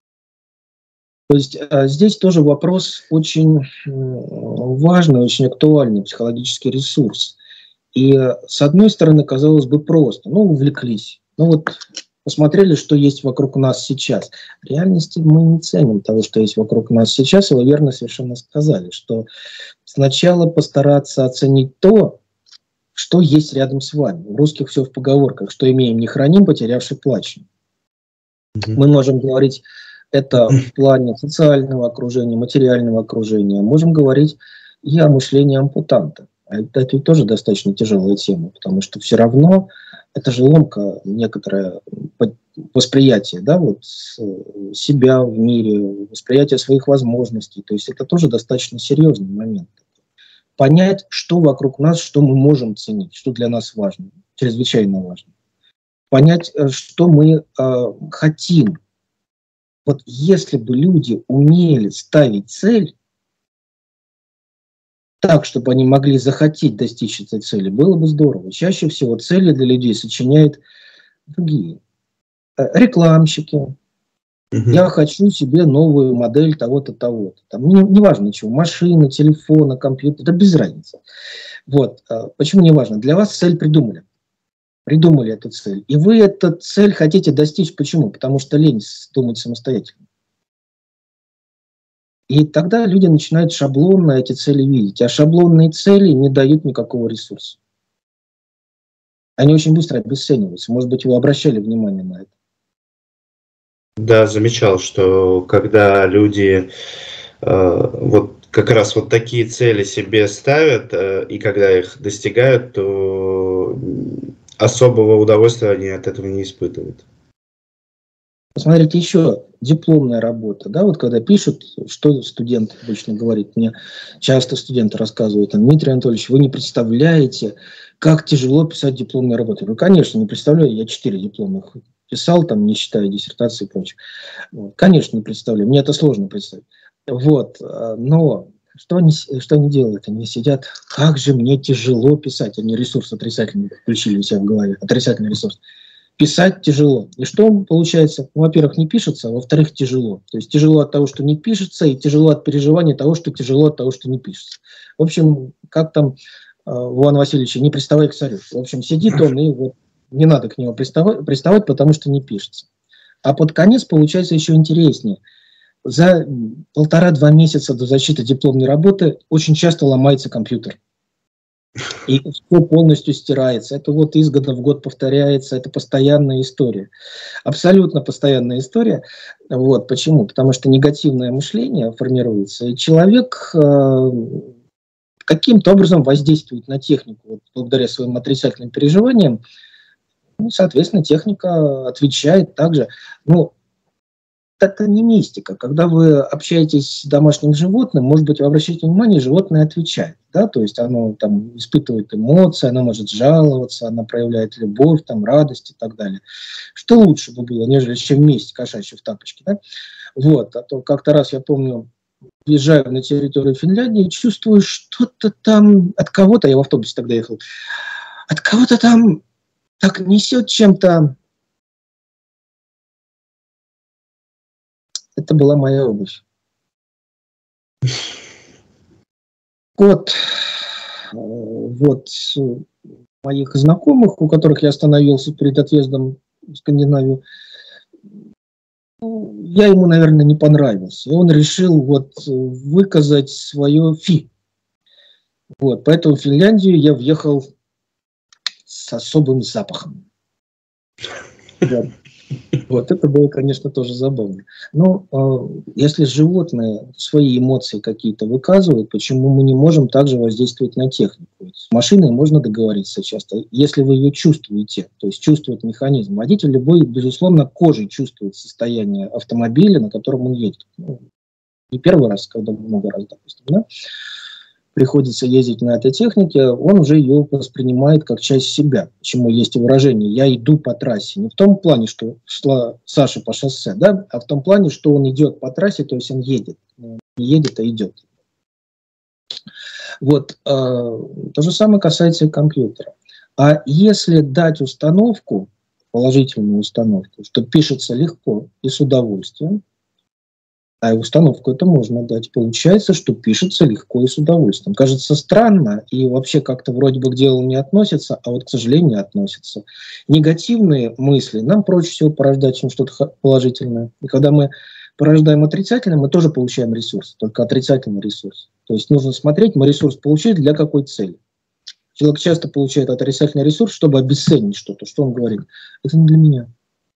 То есть здесь тоже вопрос очень важный, очень актуальный, психологический ресурс. И с одной стороны, казалось бы, просто, увлеклись. Посмотрели, что есть вокруг нас сейчас. В реальности мы не ценим того, что есть вокруг нас сейчас, и вы верно совершенно сказали, что сначала постараться оценить то, что есть рядом с вами. У русских все в поговорках, что имеем не храним, потерявший плачем. Мы можем говорить это в плане социального окружения, материального окружения. Можем говорить и о мышлении ампутанта. Это тоже достаточно тяжелая тема, потому что все равно это же ломка некоторое восприятие, да, вот себя в мире, восприятие своих возможностей. То есть это тоже достаточно серьезный момент. Понять, что вокруг нас, что мы можем ценить, что для нас важно, чрезвычайно важно. Понять, что мы хотим. Вот если бы люди умели ставить цель так, чтобы они могли захотеть достичь этой цели, было бы здорово. Чаще всего цели для людей сочиняют другие. Рекламщики. Я хочу себе новую модель того-то, того-то. Там, неважно чего, машины, телефона, компьютер, да без разницы. Вот. Почему не важно? Для вас цель придумали. Придумали эту цель. И вы эту цель хотите достичь. Почему? Потому что лень думать самостоятельно. И тогда люди начинают шаблонно эти цели видеть. А шаблонные цели не дают никакого ресурса. Они очень быстро обесцениваются. Может быть, вы обращали внимание на это? Да, замечал, что когда люди вот как раз вот такие цели себе ставят, и когда их достигают, то особого удовольствия они от этого не испытывают. Посмотрите, еще дипломная работа. Да, вот когда пишут, что студент обычно говорит, мне часто студенты рассказывают, Дмитрий Анатольевич, вы не представляете, как тяжело писать дипломные работы. Ну, конечно, не представляю, я 4 дипломных писал, там, не считая диссертации и прочее. Вот. Конечно, не представляю, мне это сложно представить. Вот. Но что они делают? Они сидят, как же мне тяжело писать. Они ресурс отрицательный включили у себя в голове, отрицательный ресурс. Писать тяжело. И что получается? Во-первых, не пишется, а во-вторых, тяжело. То есть тяжело от того, что не пишется, и тяжело от переживания того, что тяжело от того, что не пишется. В общем, как там у Ивана Васильевича, не приставай к царю. В общем, сидит он, и вот не надо к нему приставать, потому что не пишется. А под конец получается еще интереснее. За 1,5-2 месяца до защиты дипломной работы очень часто ломается компьютер. И все полностью стирается. Это вот из года в год повторяется. Это постоянная история. Абсолютно постоянная история. Вот. Почему? Потому что негативное мышление формируется. И человек каким-то образом воздействует на технику. Вот, благодаря своим отрицательным переживаниям. Ну, соответственно, техника отвечает также. Ну, это не мистика. Когда вы общаетесь с домашним животным, может быть, вы обращаете внимание, животное отвечает. Да? То есть оно там испытывает эмоции, оно может жаловаться, оно проявляет любовь, там, радость и так далее. Что лучше бы было, нежели чем вместе кошачьи в тапочке. Да? Вот. А то как-то раз, я помню, въезжаю на территорию Финляндии и чувствую, что-то там от кого-то, я в автобусе тогда ехал, от кого-то там так несет чем-то. Это была моя обувь. Вот моих знакомых, у которых я остановился перед отъездом в Скандинавию, я ему, наверное, не понравился. И он решил вот выказать свое фи. Вот, поэтому в Финляндию я въехал с особым запахом. Вот, это было, конечно, тоже забавно. Но если животные свои эмоции какие-то выказывают, почему мы не можем также воздействовать на технику? С машиной можно договориться часто, если вы ее чувствуете, то есть чувствует механизм. Водитель любой, безусловно, кожей чувствует состояние автомобиля, на котором он едет. Ну, не первый раз, когда много раз, допустим, да? Приходится ездить на этой технике, он уже ее воспринимает как часть себя. Почему есть и выражение «я иду по трассе». Не в том плане, что шла Саша по шоссе, да, а в том плане, что он идет по трассе, то есть он едет. Не едет, а идет. Вот. То же самое касается и компьютера. А если дать установку, положительную установку, что пишется легко и с удовольствием, а установку это можно дать. Получается, что пишется легко и с удовольствием. Кажется странно и вообще как-то вроде бы к делу не относится, а вот, к сожалению, относится. Негативные мысли нам проще всего порождать, чем что-то положительное. И когда мы порождаем отрицательное, мы тоже получаем ресурс, только отрицательный ресурс. То есть нужно смотреть, мы ресурс получили для какой цели. Человек часто получает отрицательный ресурс, чтобы обесценить что-то. Что он говорит? Это не для меня.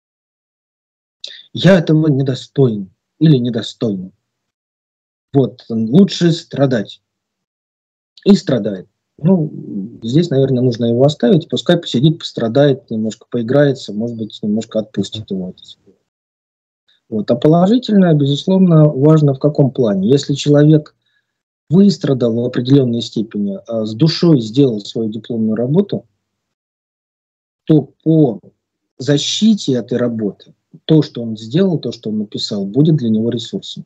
Я этого недостоин. Или недостойно. Вот, лучше страдать. И страдает. Ну, здесь, наверное, нужно его оставить, пускай посидит, пострадает, немножко поиграется, может быть, немножко отпустит его. Вот. А положительное, безусловно, важно в каком плане. Если человек выстрадал в определенной степени, с душой сделал свою дипломную работу, то по защите этой работы то, что он сделал, то, что он написал, будет для него ресурсом.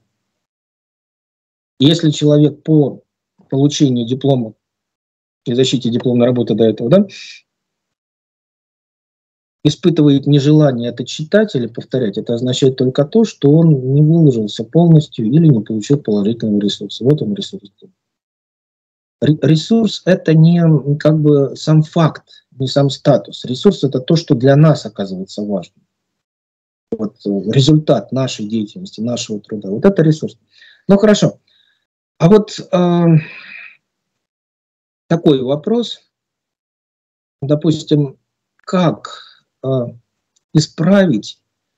Если человек по получению диплома и защите дипломной работы до этого, да, испытывает нежелание это читать или повторять, это означает только то, что он не выложился полностью или не получил положительного ресурса. Вот он ресурс. Ресурс – это не как бы сам факт, не сам статус. Ресурс – это то, что для нас оказывается важным. Вот, результат нашей деятельности, нашего труда. Вот это ресурс. Ну хорошо. А вот такой вопрос. Допустим, как исправить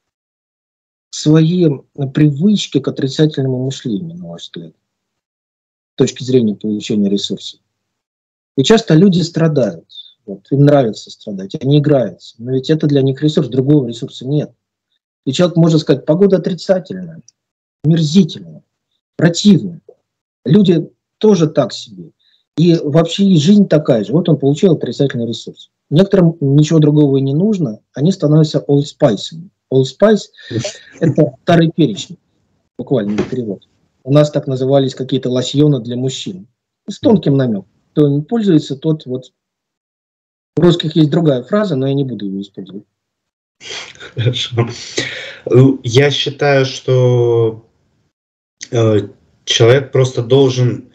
свои привычки к отрицательному мышлению, на ваш взгляд, с точки зрения получения ресурсов? И часто люди страдают. Вот, им нравится страдать, они играются. Но ведь это для них ресурс, другого ресурса нет. И человек может сказать, погода отрицательная, мерзительная, противная. Люди тоже так себе. И вообще и жизнь такая же. Вот он получил отрицательный ресурс. Некоторым ничего другого и не нужно, они становятся олдспайсами. Олдспайс – это старый перечень, буквально перевод. у нас так назывались какие-то лосьоны для мужчин. С тонким намеком. Кто не пользуется, тот вот... В русских есть другая фраза, но я не буду ее использовать. Хорошо. Я считаю, что человек просто должен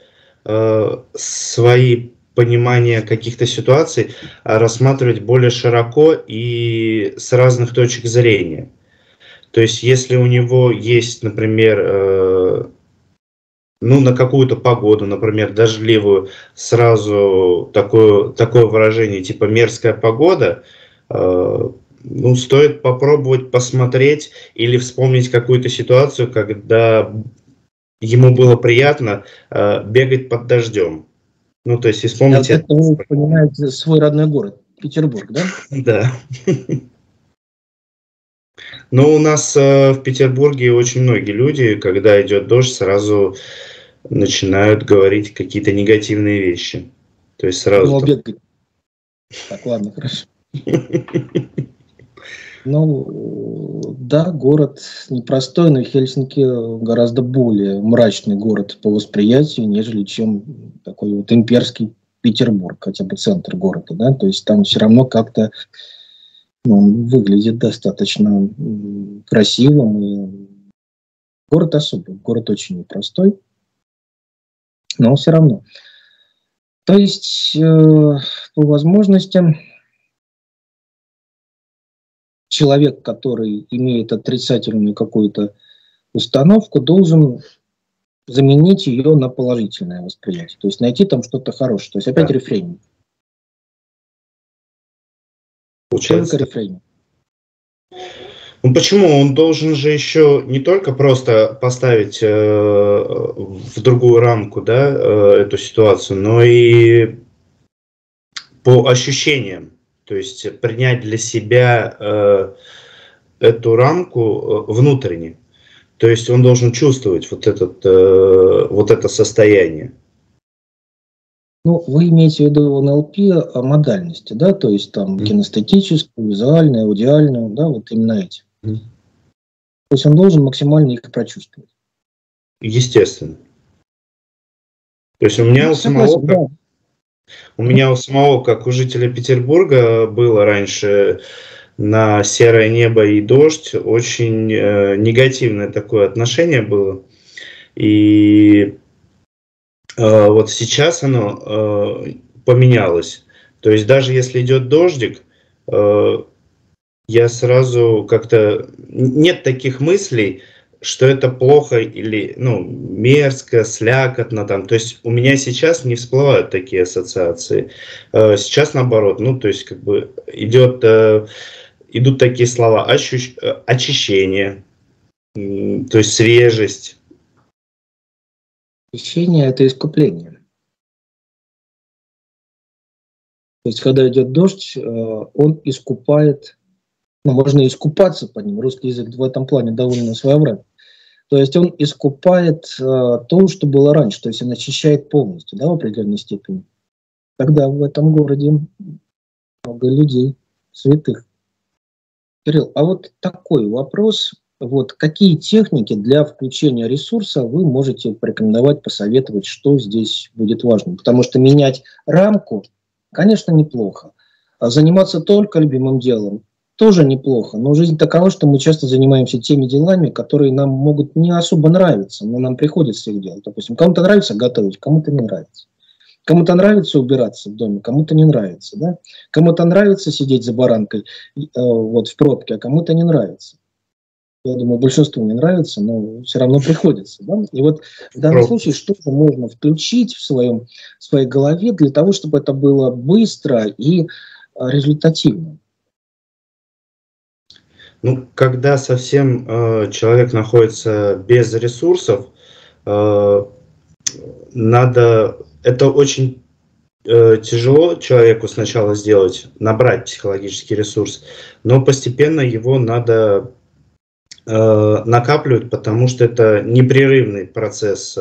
свои понимания каких-то ситуаций рассматривать более широко и с разных точек зрения. То есть, если у него есть, например, на какую-то погоду, например, дождливую, сразу такое выражение типа «мерзкая погода», стоит попробовать посмотреть или вспомнить какую-то ситуацию, когда ему было приятно бегать под дождем. То есть вспомнить это. Вы вспоминаете свой родной город, Петербург, да? Да. Но у нас в Петербурге очень многие люди, когда идет дождь, сразу начинают говорить какие-то негативные вещи. То есть сразу... бегать. Так, ладно, хорошо. Да, город непростой, но Хельсинки гораздо более мрачный город по восприятию, нежели чем такой вот имперский Петербург, хотя бы центр города, да, то есть там все равно как-то выглядит достаточно красивым, и город особый, город очень непростой, но все равно. То есть по возможностям человек, который имеет отрицательную какую-то установку, должен заменить ее на положительное восприятие. То есть найти там что-то хорошее. То есть опять рефрейминг. Получается. Только рефрейминг. Почему? Он должен же еще не только просто поставить в другую рамку, да, эту ситуацию, но и по ощущениям. То есть принять для себя эту рамку внутренне. То есть он должен чувствовать вот это состояние. Вы имеете в виду НЛП о модальности, да, то есть там кинестетическую, визуальную, аудиальную, да, вот именно эти. То есть он должен максимально их прочувствовать. Естественно. То есть у меня у самого, как у жителя Петербурга, было раньше на серое небо и дождь очень негативное такое отношение было. И вот сейчас оно поменялось. То есть даже если идет дождик, я сразу как-то... Нет таких мыслей, что это плохо или мерзко, слякотно там. То есть у меня сейчас не всплывают такие ассоциации. Сейчас наоборот, то есть как бы идут такие слова: очищение, то есть свежесть. Очищение – это искупление. То есть когда идет дождь, он искупает, можно искупаться под ним. Русский язык в этом плане довольно своеобразный. То есть он искупает то, что было раньше, то есть он очищает полностью, да, в определенной степени. Тогда в этом городе много людей, святых. Кирилл, а вот такой вопрос. Вот какие техники для включения ресурса вы можете порекомендовать, посоветовать, что здесь будет важно? Потому что менять рамку, конечно, неплохо. А заниматься только любимым делом тоже неплохо. Но жизнь такова, что мы часто занимаемся теми делами, которые нам могут не особо нравиться, но нам приходится их делать. Допустим, кому-то нравится готовить, кому-то не нравится. Кому-то нравится убираться в доме, кому-то не нравится. Да? Кому-то нравится сидеть за баранкой в пробке, а кому-то не нравится. Я думаю, большинству не нравится, но все равно приходится. Да? И вот в данном случае что-то можно включить в своей голове для того, чтобы это было быстро и результативно. Когда совсем человек находится без ресурсов, это очень тяжело человеку сначала сделать, набрать психологический ресурс, но постепенно его надо накапливать, потому что это непрерывный процесс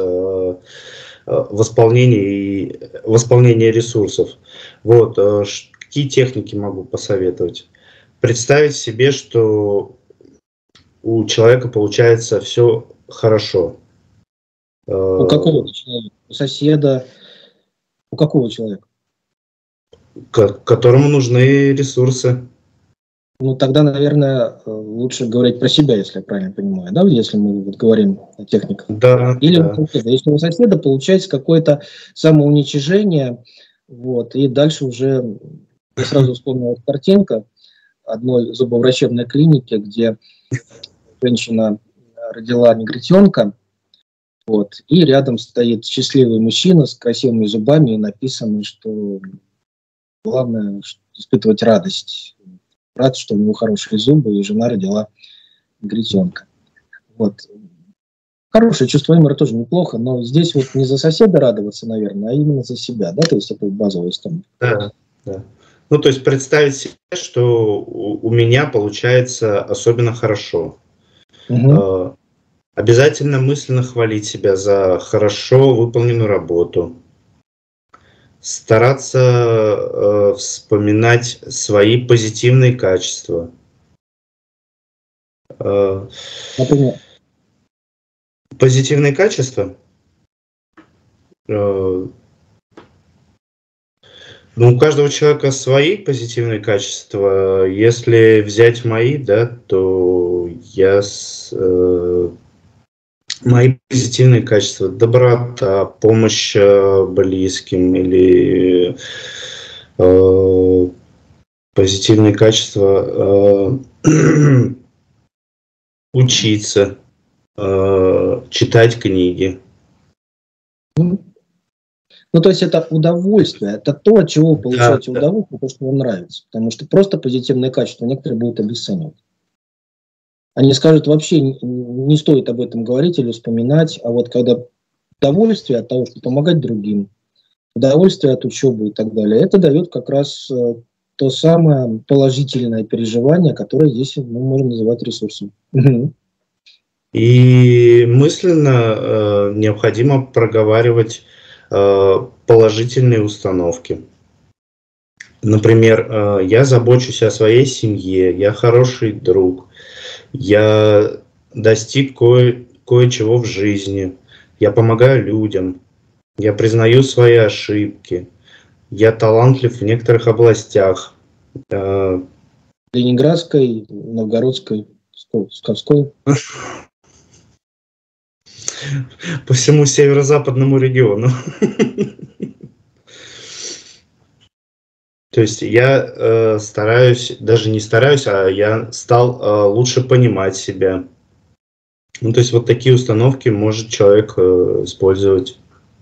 восполнения ресурсов. Вот, какие техники могу посоветовать? Представить себе, что у человека получается все хорошо. У какого человека? У соседа? У какого человека? Которому нужны ресурсы. Ну, тогда, наверное, лучше говорить про себя, если я правильно понимаю, да, если мы вот говорим о техниках. Да, Или да. у соседа. Если у соседа получается какое-то самоуничижение, вот, и дальше уже я сразу вспомнил картинка одной зубоврачебной клиники, где женщина родила негритенка, вот, и рядом стоит счастливый мужчина с красивыми зубами, и написано, что главное испытывать радость. Рад, что у него хорошие зубы, и жена родила негритенка. Вот. Хорошее чувство юмора тоже неплохо, но здесь вот не за соседа радоваться, наверное, а именно за себя, да, то есть это базовая история. Да, да. Ну, то есть представить себе, что у меня получается особенно хорошо. Угу. Обязательно мысленно хвалить себя за хорошо выполненную работу. Стараться вспоминать свои позитивные качества. Например? Позитивные качества? Ну, у каждого человека свои позитивные качества. Если взять мои, да, то мои позитивные качества: доброта, помощь близким, или позитивные качества учиться, читать книги. Ну, то есть это удовольствие, это то, от чего вы получаете удовольствие, то, что вам нравится. Потому что просто позитивные качества некоторые будут обесценивать. Они скажут, вообще не стоит об этом говорить или вспоминать, а вот когда удовольствие от того, что помогать другим, удовольствие от учебы и так далее, это дает как раз то самое положительное переживание, которое здесь мы можем называть ресурсом. И мысленно необходимо проговаривать положительные установки. Например, я забочусь о своей семье, я хороший друг, я достиг кое-чего в жизни, я помогаю людям, я признаю свои ошибки, я талантлив в некоторых областях. Ленинградской, Новгородской, Псковской. По всему северо-западному региону. То есть я стараюсь, даже не стараюсь, а я стал лучше понимать себя. Ну, то есть вот такие установки может человек использовать.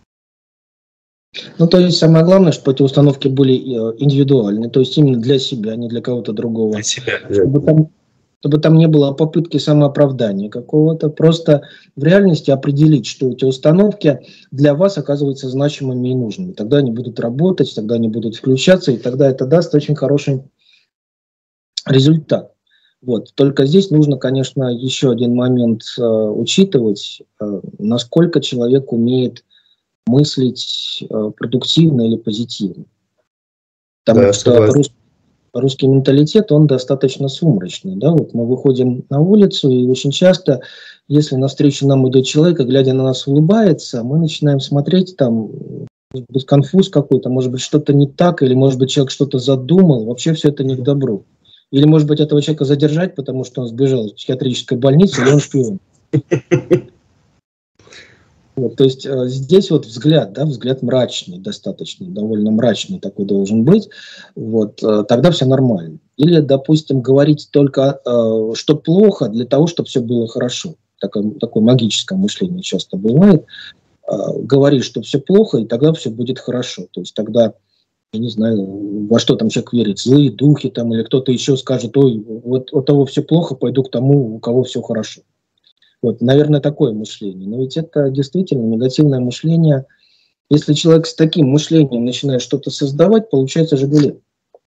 Ну, то есть самое главное, чтобы эти установки были индивидуальны, то есть именно для себя, не для кого-то другого. Для себя. Чтобы там не было попытки самооправдания какого-то, просто в реальности определить, что эти установки для вас оказываются значимыми и нужными. Тогда они будут работать, тогда они будут включаться, и тогда это даст очень хороший результат. Вот. Только здесь нужно, конечно, еще один момент учитывать, насколько человек умеет мыслить продуктивно или позитивно. Потому что русский менталитет, он достаточно сумрачный. Да? Вот мы выходим на улицу, и очень часто, если навстречу нам идет человек, и глядя на нас улыбается, мы начинаем смотреть, там, может быть, конфуз какой-то, может быть, что-то не так, или, может быть, человек что-то задумал. Вообще все это не к добру. Или, может быть, этого человека задержать, потому что он сбежал из психиатрической больницы, или он шпион. Вот, то есть здесь вот взгляд, да, взгляд мрачный, достаточно, довольно мрачный такой должен быть, вот, тогда все нормально. Или, допустим, говорить только, что плохо, для того, чтобы все было хорошо. Такое магическое мышление часто бывает. Говори, что все плохо, и тогда все будет хорошо. То есть тогда, я не знаю, во что там человек верит, злые духи там, или кто-то еще скажет, ой, вот у того все плохо, пойду к тому, у кого все хорошо. Вот, наверное, такое мышление. Но ведь это действительно негативное мышление. Если человек с таким мышлением начинает что-то создавать, получается «Жигули».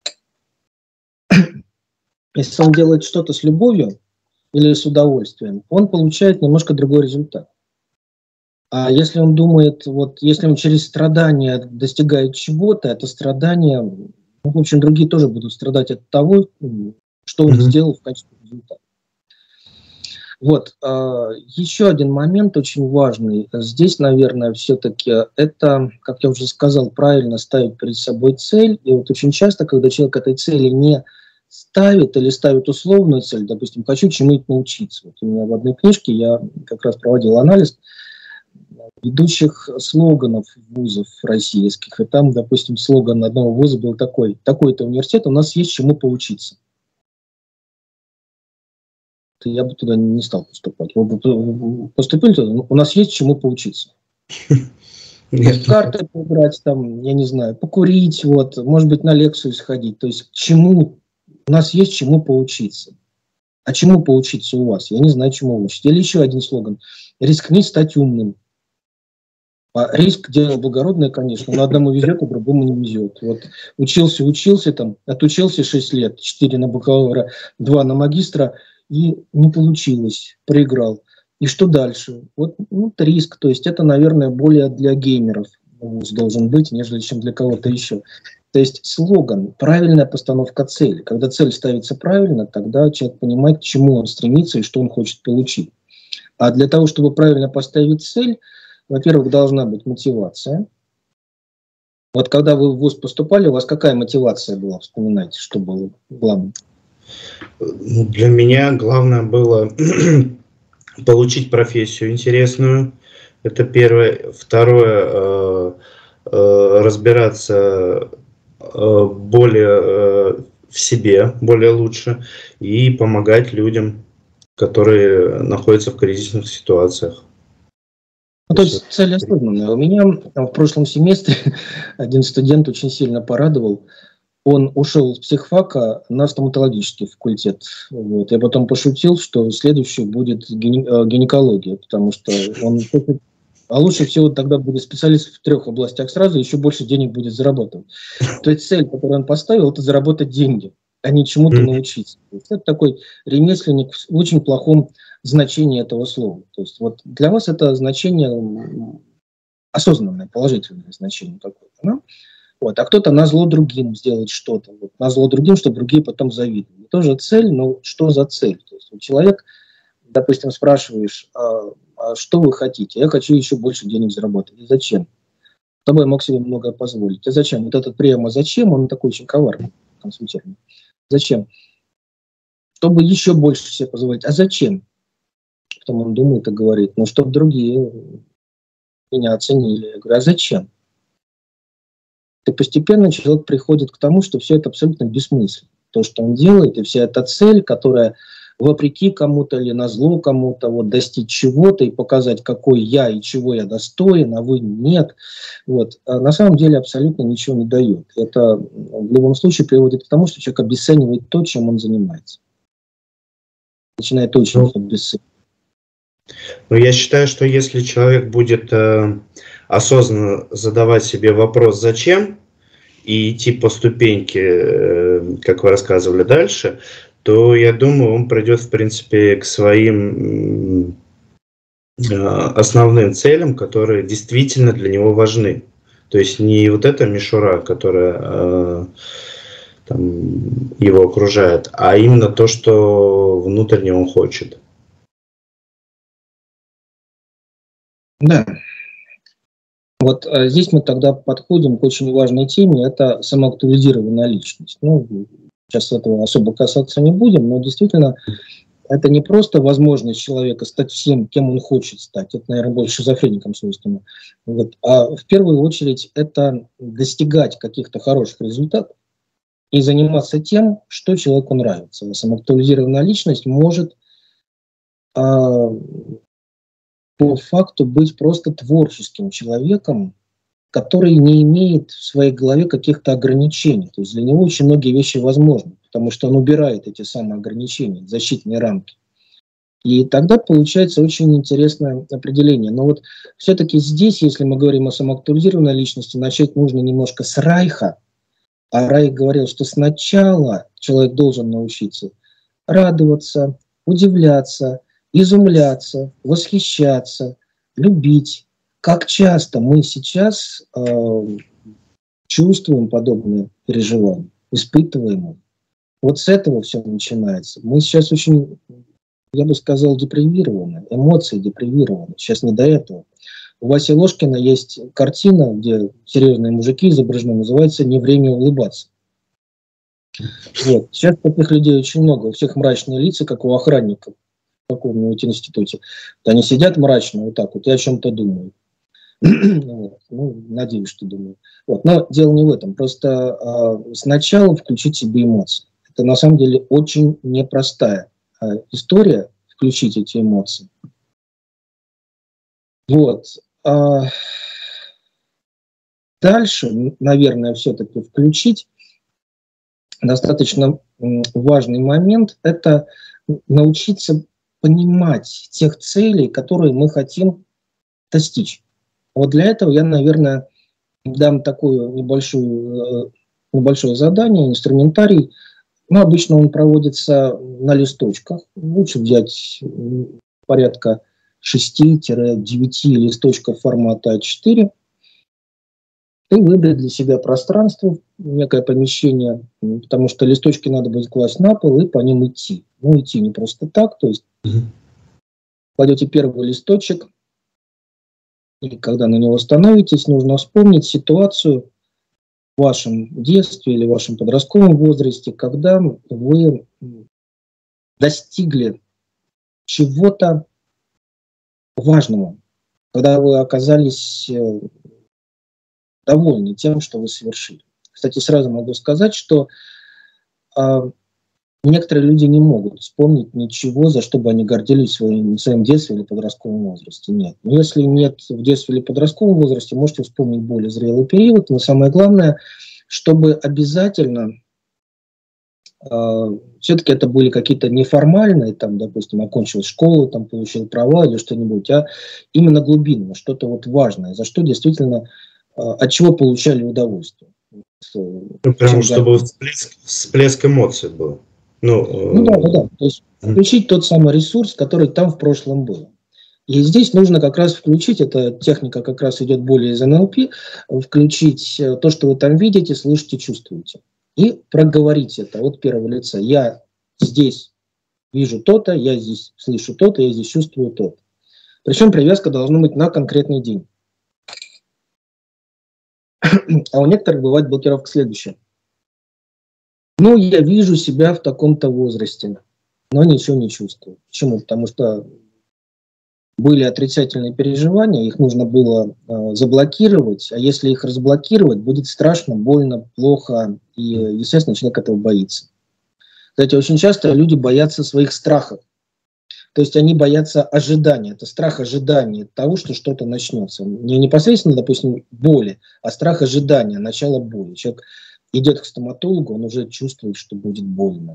Если он делает что-то с любовью или с удовольствием, он получает немножко другой результат. А если он думает, вот если он через страдания достигает чего-то, это страдание, ну, в общем, другие тоже будут страдать от того, что он сделал в качестве результата. Вот, еще один момент очень важный. Здесь, наверное, все-таки это, как я уже сказал, правильно ставить перед собой цель. И вот очень часто, когда человек этой цели не ставит или ставит условную цель, допустим, хочу чему-нибудь научиться. Вот у меня в одной книжке я как раз проводил анализ ведущих слоганов вузов российских. И там, допустим, слоган одного вуза был такой: такой-то университет, у нас есть чему поучиться. Я бы туда не стал поступать. Вы бы поступили туда, у нас есть чему поучиться. В карты поиграть, там, я не знаю, покурить, вот, может быть, на лекцию сходить. То есть чему, у нас есть чему поучиться. А чему поучиться у вас? Я не знаю, чему учить. Или еще один слоган: рискни стать умным. А риск – дело благородное, конечно, но одному везет, а другому не везет. Вот учился, там, отучился 6 лет, 4 на бакалавра, 2 на магистра, и не получилось, проиграл. И что дальше? Вот риск, то есть это, наверное, более для геймеров должен быть, нежели чем для кого-то еще. То есть слоган, правильная постановка цели. Когда цель ставится правильно, тогда человек понимает, к чему он стремится и что он хочет получить. А для того, чтобы правильно поставить цель, во-первых, должна быть мотивация. Вот когда вы в ВУЗ поступали, у вас какая мотивация была? Вспоминайте, что было главное. Для меня главное было получить профессию интересную. Это первое. Второе, разбираться более в себе, более лучше, и помогать людям, которые находятся в кризисных ситуациях. То есть цель осознанная. У меня в прошлом семестре один студент очень сильно порадовал. Он ушел с психфака на стоматологический факультет. Вот. Я потом пошутил, что следующий будет гинекология, потому что он... А лучше всего тогда будет специалист в 3 областях сразу, еще больше денег будет зарабатывать. То есть цель, которую он поставил, это заработать деньги, а не чему-то научиться. Это такой ремесленник в очень плохом значении этого слова. То есть вот для вас это значение осознанное, положительное значение какое-то. Да? Вот. А кто-то назло другим сделать что-то. Вот. Назло другим, чтобы другие потом завидовали. Тоже цель, но что за цель? То есть человек, допустим, спрашиваешь, а что вы хотите? Я хочу еще больше денег заработать. И зачем? С тобой я мог себе многое позволить. А зачем? Вот этот прием, а зачем? Он такой очень коварный, консультированный. Зачем? Чтобы еще больше себе позволить. А зачем? Потом он думает и говорит, ну, чтобы другие меня оценили. Я говорю, а зачем? И постепенно человек приходит к тому, что все это абсолютно бессмысленно. То, что он делает, и вся эта цель, которая вопреки кому-то или назло кому-то, вот, достичь чего-то и показать, какой я и чего я достоин, а вы нет, вот, на самом деле абсолютно ничего не дает. Это в любом случае приводит к тому, что человек обесценивает то, чем он занимается. Начинает очень обесценивать. Но я считаю, что если человек будет осознанно задавать себе вопрос «зачем?» и идти по ступеньке, как вы рассказывали дальше, то, я думаю, он придет, в принципе, к своим основным целям, которые действительно для него важны. То есть не вот эта мишура, которая там, его окружает, а именно то, что внутренне он хочет. Да. Вот здесь мы тогда подходим к очень важной теме, это самоактуализированная личность. Ну, сейчас этого особо касаться не будем, но действительно это не просто возможность человека стать всем, кем он хочет стать, это, наверное, больше шизофреникам свойственно, вот. А в первую очередь это достигать каких-то хороших результатов и заниматься тем, что человеку нравится. Самоактуализированная личность может по факту быть просто творческим человеком, который не имеет в своей голове каких-то ограничений. То есть для него очень многие вещи возможны, потому что он убирает эти самые ограничения, защитные рамки. И тогда получается очень интересное определение. Но вот все-таки здесь, если мы говорим о самоактуализированной личности, начать нужно немножко с Райха. А Райх говорил, что сначала человек должен научиться радоваться, удивляться, изумляться, восхищаться, любить. Как часто мы сейчас чувствуем подобные переживания, испытываем их. Вот с этого все начинается. Мы сейчас очень я бы сказал, депривированы, эмоции депривированы. Сейчас не до этого. У Васи Ложкина есть картина, где серьезные мужики изображены, называется «Не время улыбаться». Вот. Сейчас таких людей очень много, у всех мрачные лица, как у охранников в каком-нибудь институте. Вот они сидят мрачно вот так вот и о чем-то думают. Вот. Ну, надеюсь, что думаю. Вот. Но дело не в этом. Просто сначала включить себе эмоции. Это на самом деле очень непростая история, включить эти эмоции. Вот. Дальше, наверное, все-таки включить достаточно важный момент – это научиться понимать тех целей, которые мы хотим достичь. Вот для этого я, наверное, дам такое небольшое задание, инструментарий. Ну, обычно он проводится на листочках. Лучше взять порядка 6-9 листочков формата А4 и выбрать для себя пространство, некое помещение, потому что листочки надо будет класть на пол и по ним идти. Ну, идти не просто так, то есть кладете первый листочек, и когда на него становитесь, нужно вспомнить ситуацию в вашем детстве или в вашем подростковом возрасте, когда вы достигли чего-то важного, когда вы оказались довольны тем, что вы совершили. Кстати, сразу могу сказать, что некоторые люди не могут вспомнить ничего, за что бы они гордились в своем детстве или подростковом возрасте. Нет. Но если нет в детстве или подростковом возрасте, можете вспомнить более зрелый период. Но самое главное, чтобы обязательно все-таки это были какие-то неформальные, там, допустим, окончил школу, там, получил права или что-нибудь, а именно глубинно, что-то вот важное, за что действительно, от чего получали удовольствие. Прямо чтобы всплеск эмоций был. Да. То есть включить тот самый ресурс, который там в прошлом был. И здесь нужно как раз включить, эта техника как раз идет более из НЛП, включить то, что вы там видите, слышите, чувствуете. И проговорить это от первого лица. Я здесь вижу то-то, я здесь слышу то-то, я здесь чувствую то-то. Причем привязка должна быть на конкретный день. А у некоторых бывает блокировка следующая. Ну, я вижу себя в таком-то возрасте, но ничего не чувствую. Почему? Потому что были отрицательные переживания, их нужно было заблокировать, а если их разблокировать, будет страшно, больно, плохо, и, естественно, человек этого боится. Кстати, очень часто люди боятся своих страхов. То есть они боятся ожидания. Это страх ожидания того, что что-то начнется. Не непосредственно, допустим, боли, а страх ожидания, начала боли. Человек идет к стоматологу, он уже чувствует, что будет больно.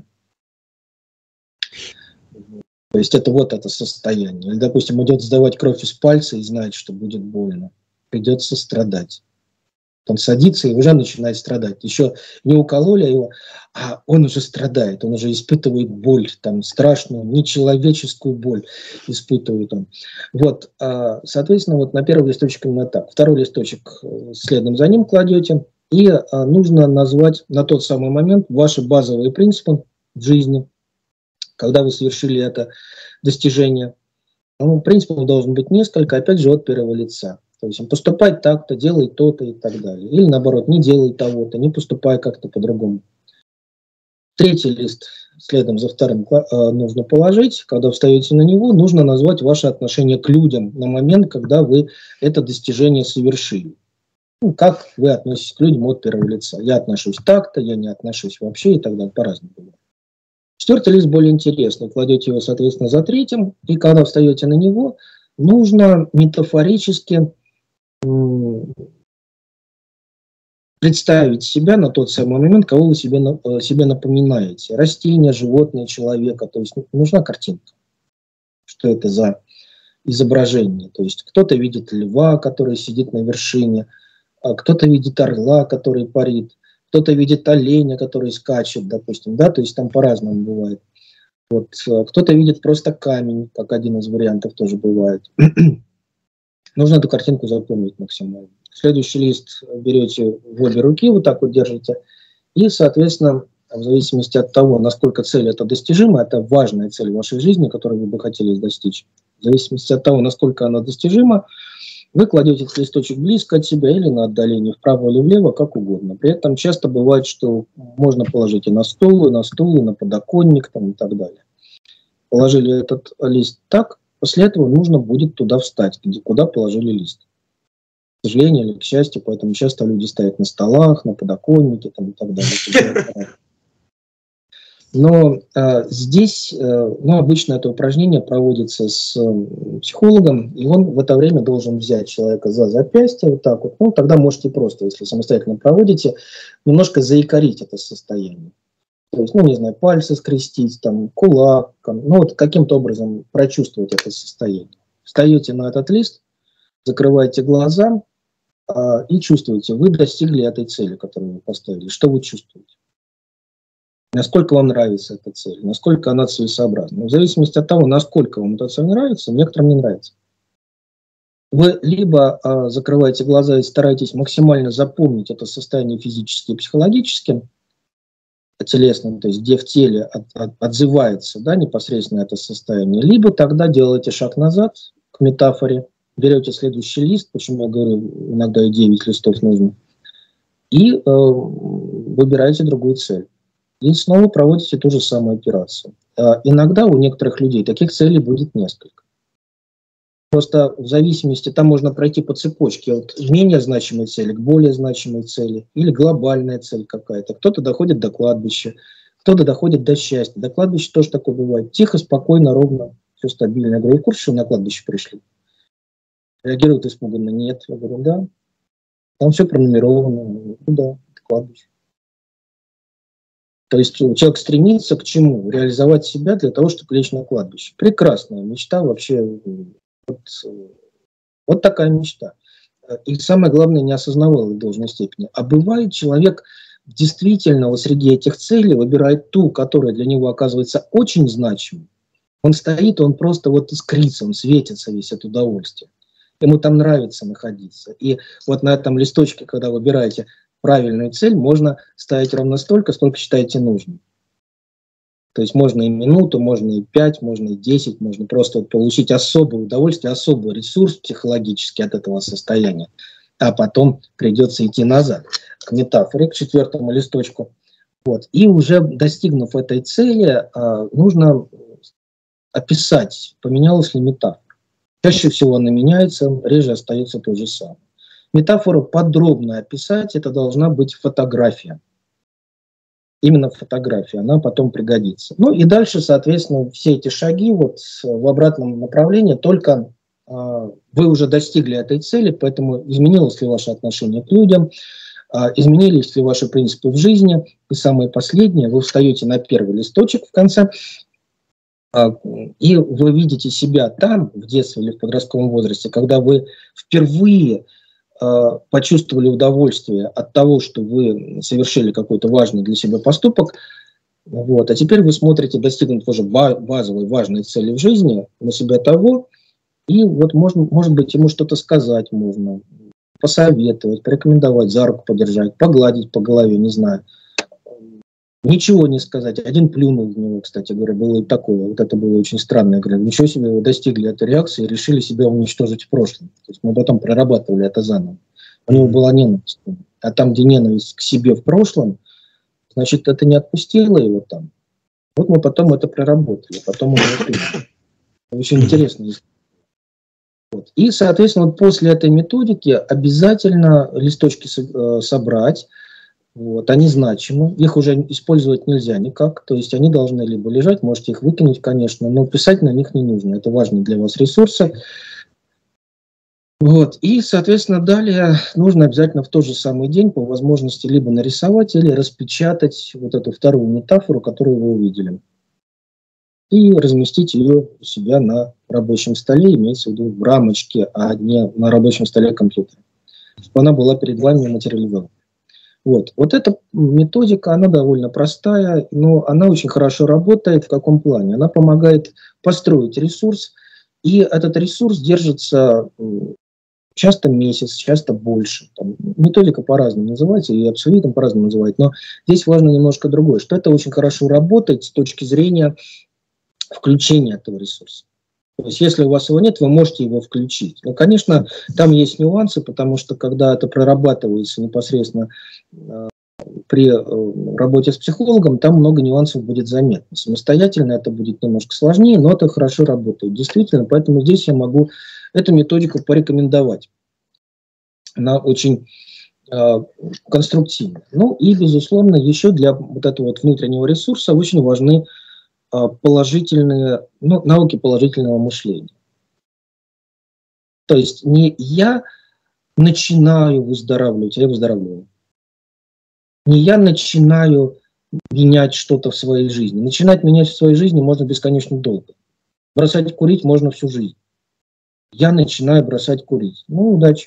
То есть это вот это состояние. Или, допустим, идет сдавать кровь из пальца и знает, что будет больно. Придется страдать. Он садится и уже начинает страдать. Еще не укололи его, а он уже страдает. Он уже испытывает боль, там, страшную, нечеловеческую боль испытывает он. Вот, соответственно, вот на первый листочек именно так. Второй листочек следом за ним кладете. И нужно назвать на тот самый момент ваши базовые принципы в жизни, когда вы совершили это достижение. Ну, принципов должен быть несколько, опять же, от первого лица. То есть поступай так-то, делай то-то и так далее. Или наоборот, не делай того-то, не поступай как-то по-другому. Третий лист следом за вторым нужно положить. Когда встаете на него, нужно назвать ваше отношение к людям на момент, когда вы это достижение совершили. Ну, как вы относитесь к людям от первого лица. Я отношусь так-то, я не отношусь вообще и так далее, по-разному. Четвертый лист более интересный. Кладете его, соответственно, за третьим. И когда встаете на него, нужно метафорически представить себя на тот самый момент, кого вы себе напоминаете. Растение, животное, человека. То есть нужна картинка. Что это за изображение? То есть кто-то видит льва, который сидит на вершине, а кто-то видит орла, который парит, кто-то видит оленя, который скачет, допустим. Да? То есть там по-разному бывает. Вот. Кто-то видит просто камень, как один из вариантов тоже бывает. Нужно эту картинку запомнить максимально. Следующий лист берете в обе руки, вот так вот держите, и, соответственно, в зависимости от того, насколько цель это достижима, это важная цель в вашей жизни, которую вы бы хотели достичь. В зависимости от того, насколько она достижима, вы кладете этот листочек близко от себя или на отдалении, вправо или влево, как угодно. При этом часто бывает, что можно положить и на стул, и на подоконник там, и так далее. Положили этот лист так, после этого нужно будет туда встать, куда положили лист. К сожалению или к счастью, поэтому часто люди стоят на столах, на подоконнике там, и так далее. Но здесь, обычно это упражнение проводится с психологом, и он в это время должен взять человека за запястье, вот так вот. Ну, тогда можете просто, если самостоятельно проводите, немножко заикарить это состояние. То есть, не знаю, пальцы скрестить, там, кулак, вот каким-то образом прочувствовать это состояние. Встаете на этот лист, закрываете глаза и чувствуете, вы достигли этой цели, которую вы поставили. Что вы чувствуете? Насколько вам нравится эта цель, насколько она целесообразна. В зависимости от того, насколько вам эта цель нравится, некоторым не нравится. Вы либо закрываете глаза и стараетесь максимально запомнить это состояние физически и психологически, телесным, то есть где в теле отзывается непосредственно это состояние, либо тогда делаете шаг назад к метафоре, берете следующий лист, почему я говорю, иногда и 9 листов нужно, и выбираете другую цель. И снова проводите ту же самую операцию. Иногда у некоторых людей таких целей будет несколько. Просто в зависимости, там можно пройти по цепочке от менее значимой цели к более значимой цели, или глобальная цель какая-то. Кто-то доходит до кладбища, кто-то доходит до счастья. До кладбища тоже такое бывает. Тихо, спокойно, ровно, все стабильно. Я говорю, в курсе, что на кладбище пришли? Реагируют испуганно, нет. Я говорю, да. Там все пронумеровано. Да, это кладбище. То есть человек стремится к чему? Реализовать себя для того, чтобы лечь на кладбище. Прекрасная мечта вообще. Вот такая мечта. И самое главное, не осознавал в должной степени. А бывает, человек действительно среди этих целей выбирает ту, которая для него оказывается очень значимой. Он стоит, он просто искрится, он светится весь от удовольствия. Ему там нравится находиться. И вот на этом листочке, когда выбираете правильную цель, можно ставить ровно столько, сколько считаете нужным. То есть можно и минуту, можно и 5, можно и 10, можно просто получить особое удовольствие, особый ресурс психологический от этого состояния. А потом придется идти назад к метафоре, к 4-му листочку. И уже достигнув этой цели, нужно описать, поменялась ли метафора. Чаще всего она меняется, реже остается то же самое. Метафору подробно описать, это должна быть фотография. Именно фотография, она потом пригодится. И дальше, соответственно, все эти шаги в обратном направлении, только вы уже достигли этой цели, поэтому изменилось ли ваше отношение к людям, изменились ли ваши принципы в жизни. И самое последнее, вы встаете на первый листочек в конце, и вы видите себя там, в детстве или в подростковом возрасте, когда вы впервые почувствовали удовольствие от того, что вы совершили какой-то важный для себя поступок, а теперь вы смотрите, достигнув уже базовой важной цели в жизни, на себя того, и может быть, ему что-то сказать можно, посоветовать, порекомендовать, за руку подержать, погладить по голове, не знаю. Ничего не сказать. Один плюнул в него, кстати говоря, было и такое. Это было очень странно. Я говорю, ничего себе, вы достигли этой реакции и решили себя уничтожить в прошлом. То есть мы потом прорабатывали это заново. У него была ненависть. А там, где ненависть к себе в прошлом, значит, это не отпустило его там. Мы потом это проработали. Потом он это принял. Очень интересно. И, соответственно, после этой методики обязательно листочки собрать. Они значимы, их уже использовать нельзя никак, то есть они должны либо лежать, можете их выкинуть, конечно, но писать на них не нужно, это важные для вас ресурсы. И, соответственно, далее нужно обязательно в тот же самый день по возможности либо нарисовать или распечатать эту вторую метафору, которую вы увидели, и разместить ее у себя на рабочем столе, имеется в виду в рамочке, а не на рабочем столе компьютера, чтобы она была перед вами материализована. Эта методика, она довольно простая, но она очень хорошо работает. В каком плане? Она помогает построить ресурс, и этот ресурс держится Часто месяц, часто больше. Там методика по-разному называется, и абсолютно по-разному называют. Но здесь важно немножко другое, что это очень хорошо работает с точки зрения включения этого ресурса. То есть, если у вас его нет, вы можете его включить. Но, конечно, там есть нюансы, потому что, когда это прорабатывается непосредственно при работе с психологом, там много нюансов будет заметно. Самостоятельно это будет немножко сложнее, но это хорошо работает. Действительно, поэтому здесь я могу эту методику порекомендовать. Она очень конструктивна. Ну и, безусловно, еще для вот этого вот внутреннего ресурса очень важны положительные, навыки положительного мышления. То есть не я начинаю выздоравливать, а я выздоравливаю. Не я начинаю менять что-то в своей жизни. Начинать менять в своей жизни можно бесконечно долго. Бросать курить можно всю жизнь. Я начинаю бросать курить. Ну, удачи.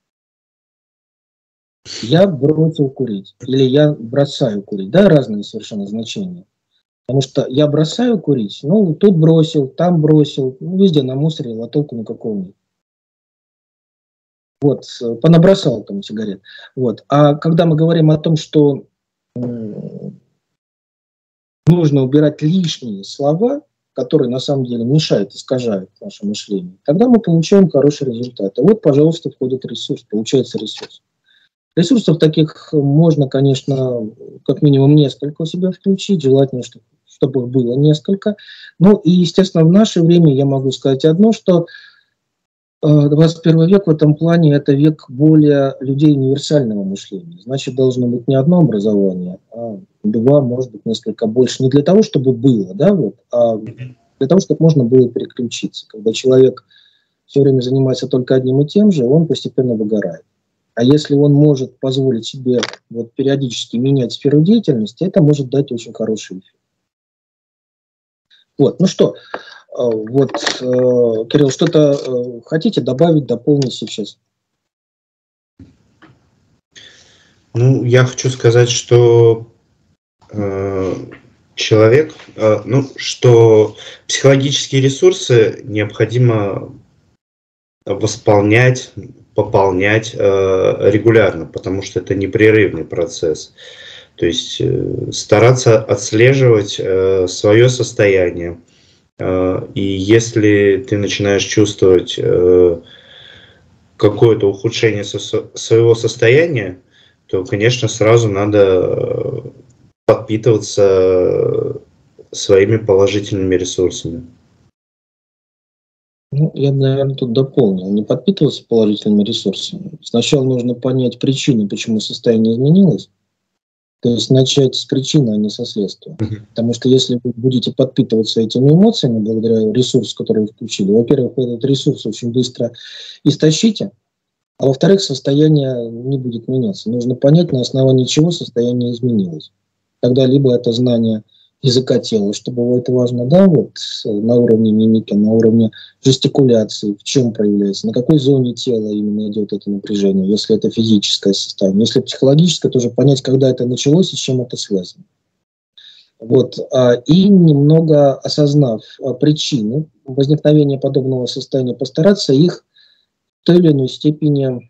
Я бросил курить. Или я бросаю курить. Да, разные совершенно значения. Потому что я бросаю курить, тут бросил, там бросил, везде намусорил, а толку никакого нет. Вот, понабросал там сигарет. Вот. А когда мы говорим о том, что нужно убирать лишние слова, которые на самом деле мешают, искажают наше мышление, тогда мы получаем хороший результат. А вот, пожалуйста, входит ресурс, получается ресурс. Ресурсов таких можно, конечно, как минимум несколько у себя включить, желательно, чтобы их было несколько. Ну и, естественно, в наше время я могу сказать одно, что 21 век в этом плане – это век более людей универсального мышления. Значит, должно быть не одно образование, а два, может быть, несколько больше. Не для того, чтобы было, а для того, чтобы можно было переключиться. Когда человек все время занимается только одним и тем же, он постепенно выгорает. А если он может позволить себе периодически менять сферу деятельности, это может дать очень хороший эффект. Вот, ну что, Кирилл, что-то хотите добавить, дополнить сейчас? Ну, я хочу сказать, что что психологические ресурсы необходимо восполнять, пополнять регулярно, потому что это непрерывный процесс. То есть стараться отслеживать свое состояние. И если ты начинаешь чувствовать какое-то ухудшение своего состояния, то, конечно, сразу надо подпитываться своими положительными ресурсами. Я, наверное, тут дополнил. Не подпитываться положительными ресурсами. Сначала нужно понять причину, почему состояние изменилось. То есть начать с причины, а не со следствия. Потому что если вы будете подпитываться этими эмоциями, благодаря ресурсу, который вы включили, во-первых, вы этот ресурс очень быстро истощите, а во-вторых, состояние не будет меняться. Нужно понять, на основании чего состояние изменилось. Тогда либо это знание языка тела, что бывает важно, на уровне мимики, на уровне жестикуляции, в чем проявляется, на какой зоне тела именно идет это напряжение, если это физическое состояние. Если психологическое, тоже понять, когда это началось и с чем это связано. И немного осознав причины возникновения подобного состояния, постараться их в той или иной степени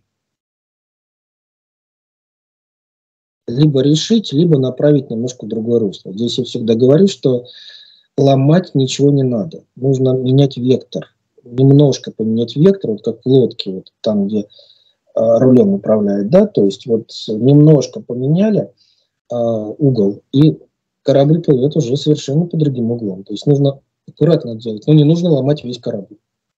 либо решить, либо направить немножко в другое русло. Здесь я всегда говорю, что ломать ничего не надо. Нужно менять вектор. Немножко поменять вектор, как в лодке, там, где рулем управляют, то есть немножко поменяли угол, и корабль плывет уже совершенно под другим углом. То есть нужно аккуратно делать, но не нужно ломать весь корабль,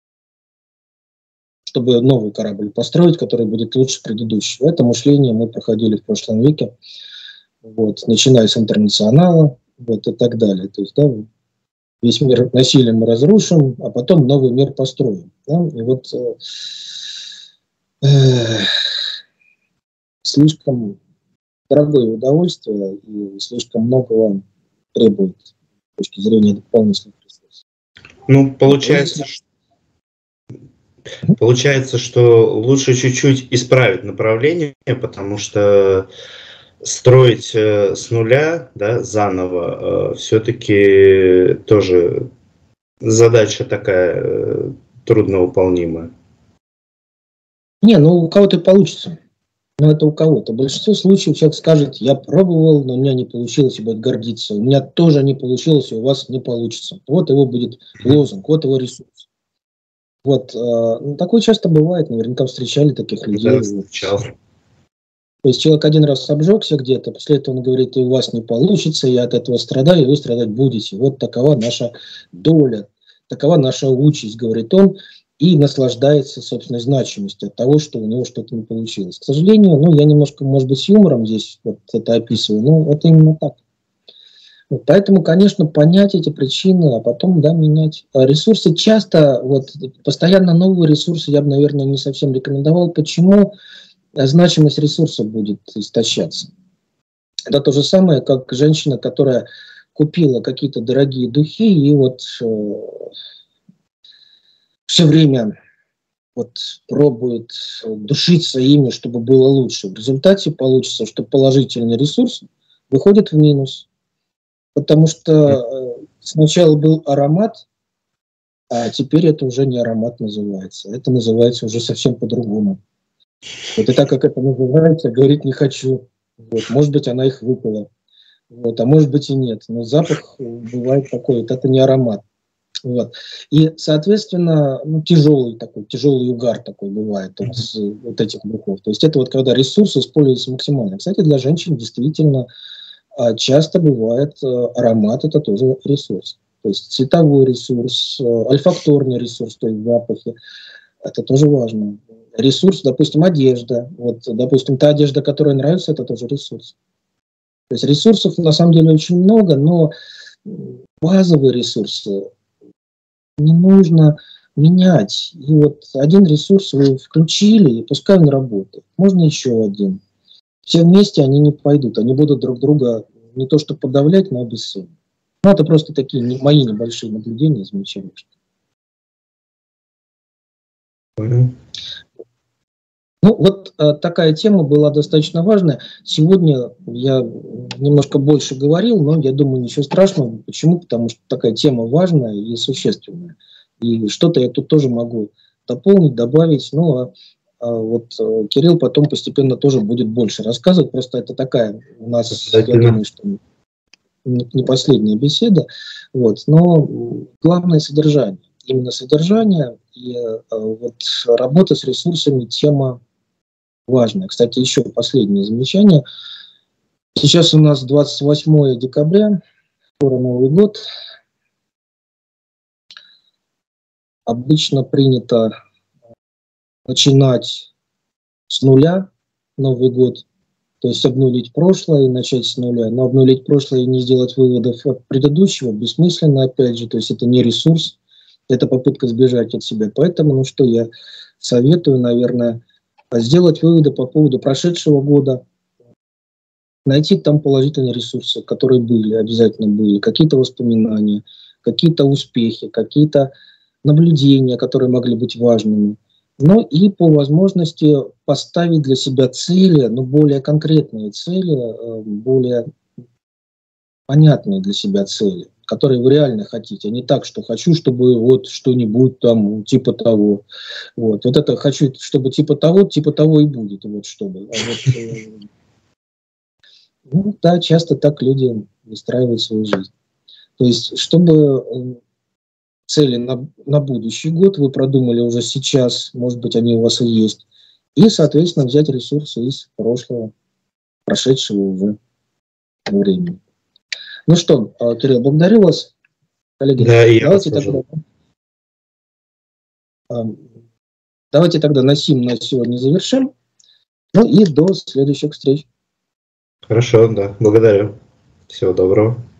чтобы новый корабль построить, который будет лучше предыдущего. Это мышление мы проходили в прошлом веке, начиная с интернационала, и так далее. То есть, весь мир насилием мы разрушим, а потом новый мир построим. И слишком дорогое удовольствие и слишком многого требует с точки зрения дополнительных ресурсов. Получается, что лучше чуть-чуть исправить направление, потому что строить с нуля, заново, все-таки тоже задача такая трудновыполнимая. Не, ну у кого-то и получится. Но это у кого-то. В большинстве случаев человек скажет: я пробовал, но у меня не получилось, и будет гордиться. У меня тоже не получилось, и у вас не получится. Вот его будет лозунг, вот его ресурс. Вот, ну, такое часто бывает, наверняка встречали таких людей. Да, встречал. То есть человек один раз обжегся где-то, после этого он говорит: и у вас не получится, я от этого страдаю, и вы страдать будете. Вот такова наша доля, такова наша участь, говорит он, и наслаждается собственной значимостью от того, что у него что-то не получилось. К сожалению, ну, я немножко, может быть, с юмором здесь вот это описываю, но это именно так. Вот, поэтому, конечно, понять эти причины, а потом, да, менять. Ресурсы часто, вот, постоянно новые ресурсы я бы, наверное, не совсем рекомендовал. Почему? Значимость ресурса будет истощаться. Это то же самое, как женщина, которая купила какие-то дорогие духи и вот все время вот пробует душиться ими, чтобы было лучше. В результате получится, что положительный ресурс выходит в минус. Потому что сначала был аромат, а теперь это уже не аромат называется. Это называется уже совсем по-другому. Вот, и так как это называется, говорить не хочу. Вот, может быть, она их выпила. Вот, а может быть и нет. Но запах бывает такой, это не аромат. Вот. И, соответственно, ну, тяжелый угар такой бывает вот этих духов. То есть это вот когда ресурсы используются максимально. Кстати, для женщин действительно часто бывает аромат, это тоже ресурс. То есть цветовой ресурс, ольфакторный ресурс, то есть запахи, это тоже важно. Ресурс, допустим, одежда. Вот, допустим, та одежда, которая нравится, это тоже ресурс. То есть ресурсов на самом деле очень много, но базовые ресурсы не нужно менять. И вот один ресурс вы включили, и пускай он работает. Можно еще один. Все вместе они не пойдут, они будут друг друга не то что подавлять, но обессилить. Ну, это просто такие мои небольшие наблюдения, замечания. Понял. Ну, вот такая тема была достаточно важная. Сегодня я немножко больше говорил, но я думаю, ничего страшного. Почему? Потому что такая тема важная и существенная. И что-то я тут тоже могу дополнить, добавить. Ну, вот Кирилл потом постепенно тоже будет больше рассказывать. Просто это такая у нас, я думаю, что не последняя беседа. Вот. Но главное содержание. Именно содержание и вот работа с ресурсами тема важная. Кстати, еще последнее замечание. Сейчас у нас 28 декабря, скоро Новый год. Обычно принято начинать с нуля Новый год, то есть обнулить прошлое и начать с нуля. Но обнулить прошлое и не сделать выводов от предыдущего бессмысленно, опять же, то есть это не ресурс, это попытка сбежать от себя. Поэтому, ну что я советую, наверное, сделать выводы по поводу прошедшего года, найти там положительные ресурсы, которые были, обязательно были, какие-то воспоминания, какие-то успехи, какие-то наблюдения, которые могли быть важными. Ну и по возможности поставить для себя цели, но более конкретные цели, более понятные для себя цели, которые вы реально хотите, а не так, что хочу, чтобы вот что-нибудь там типа того. Вот это хочу, чтобы типа того и будет, вот чтобы. Ну да, часто так люди выстраивают свою жизнь. То есть, чтобы цели на будущий год вы продумали уже сейчас, может быть, они у вас и есть, и, соответственно, взять ресурсы из прошлого, прошедшего уже времени. Ну что, Кирилл, благодарю вас. Коллеги, давайте тогда на сим на сегодня завершим. Ну и до следующих встреч. Хорошо, да, благодарю. Всего доброго.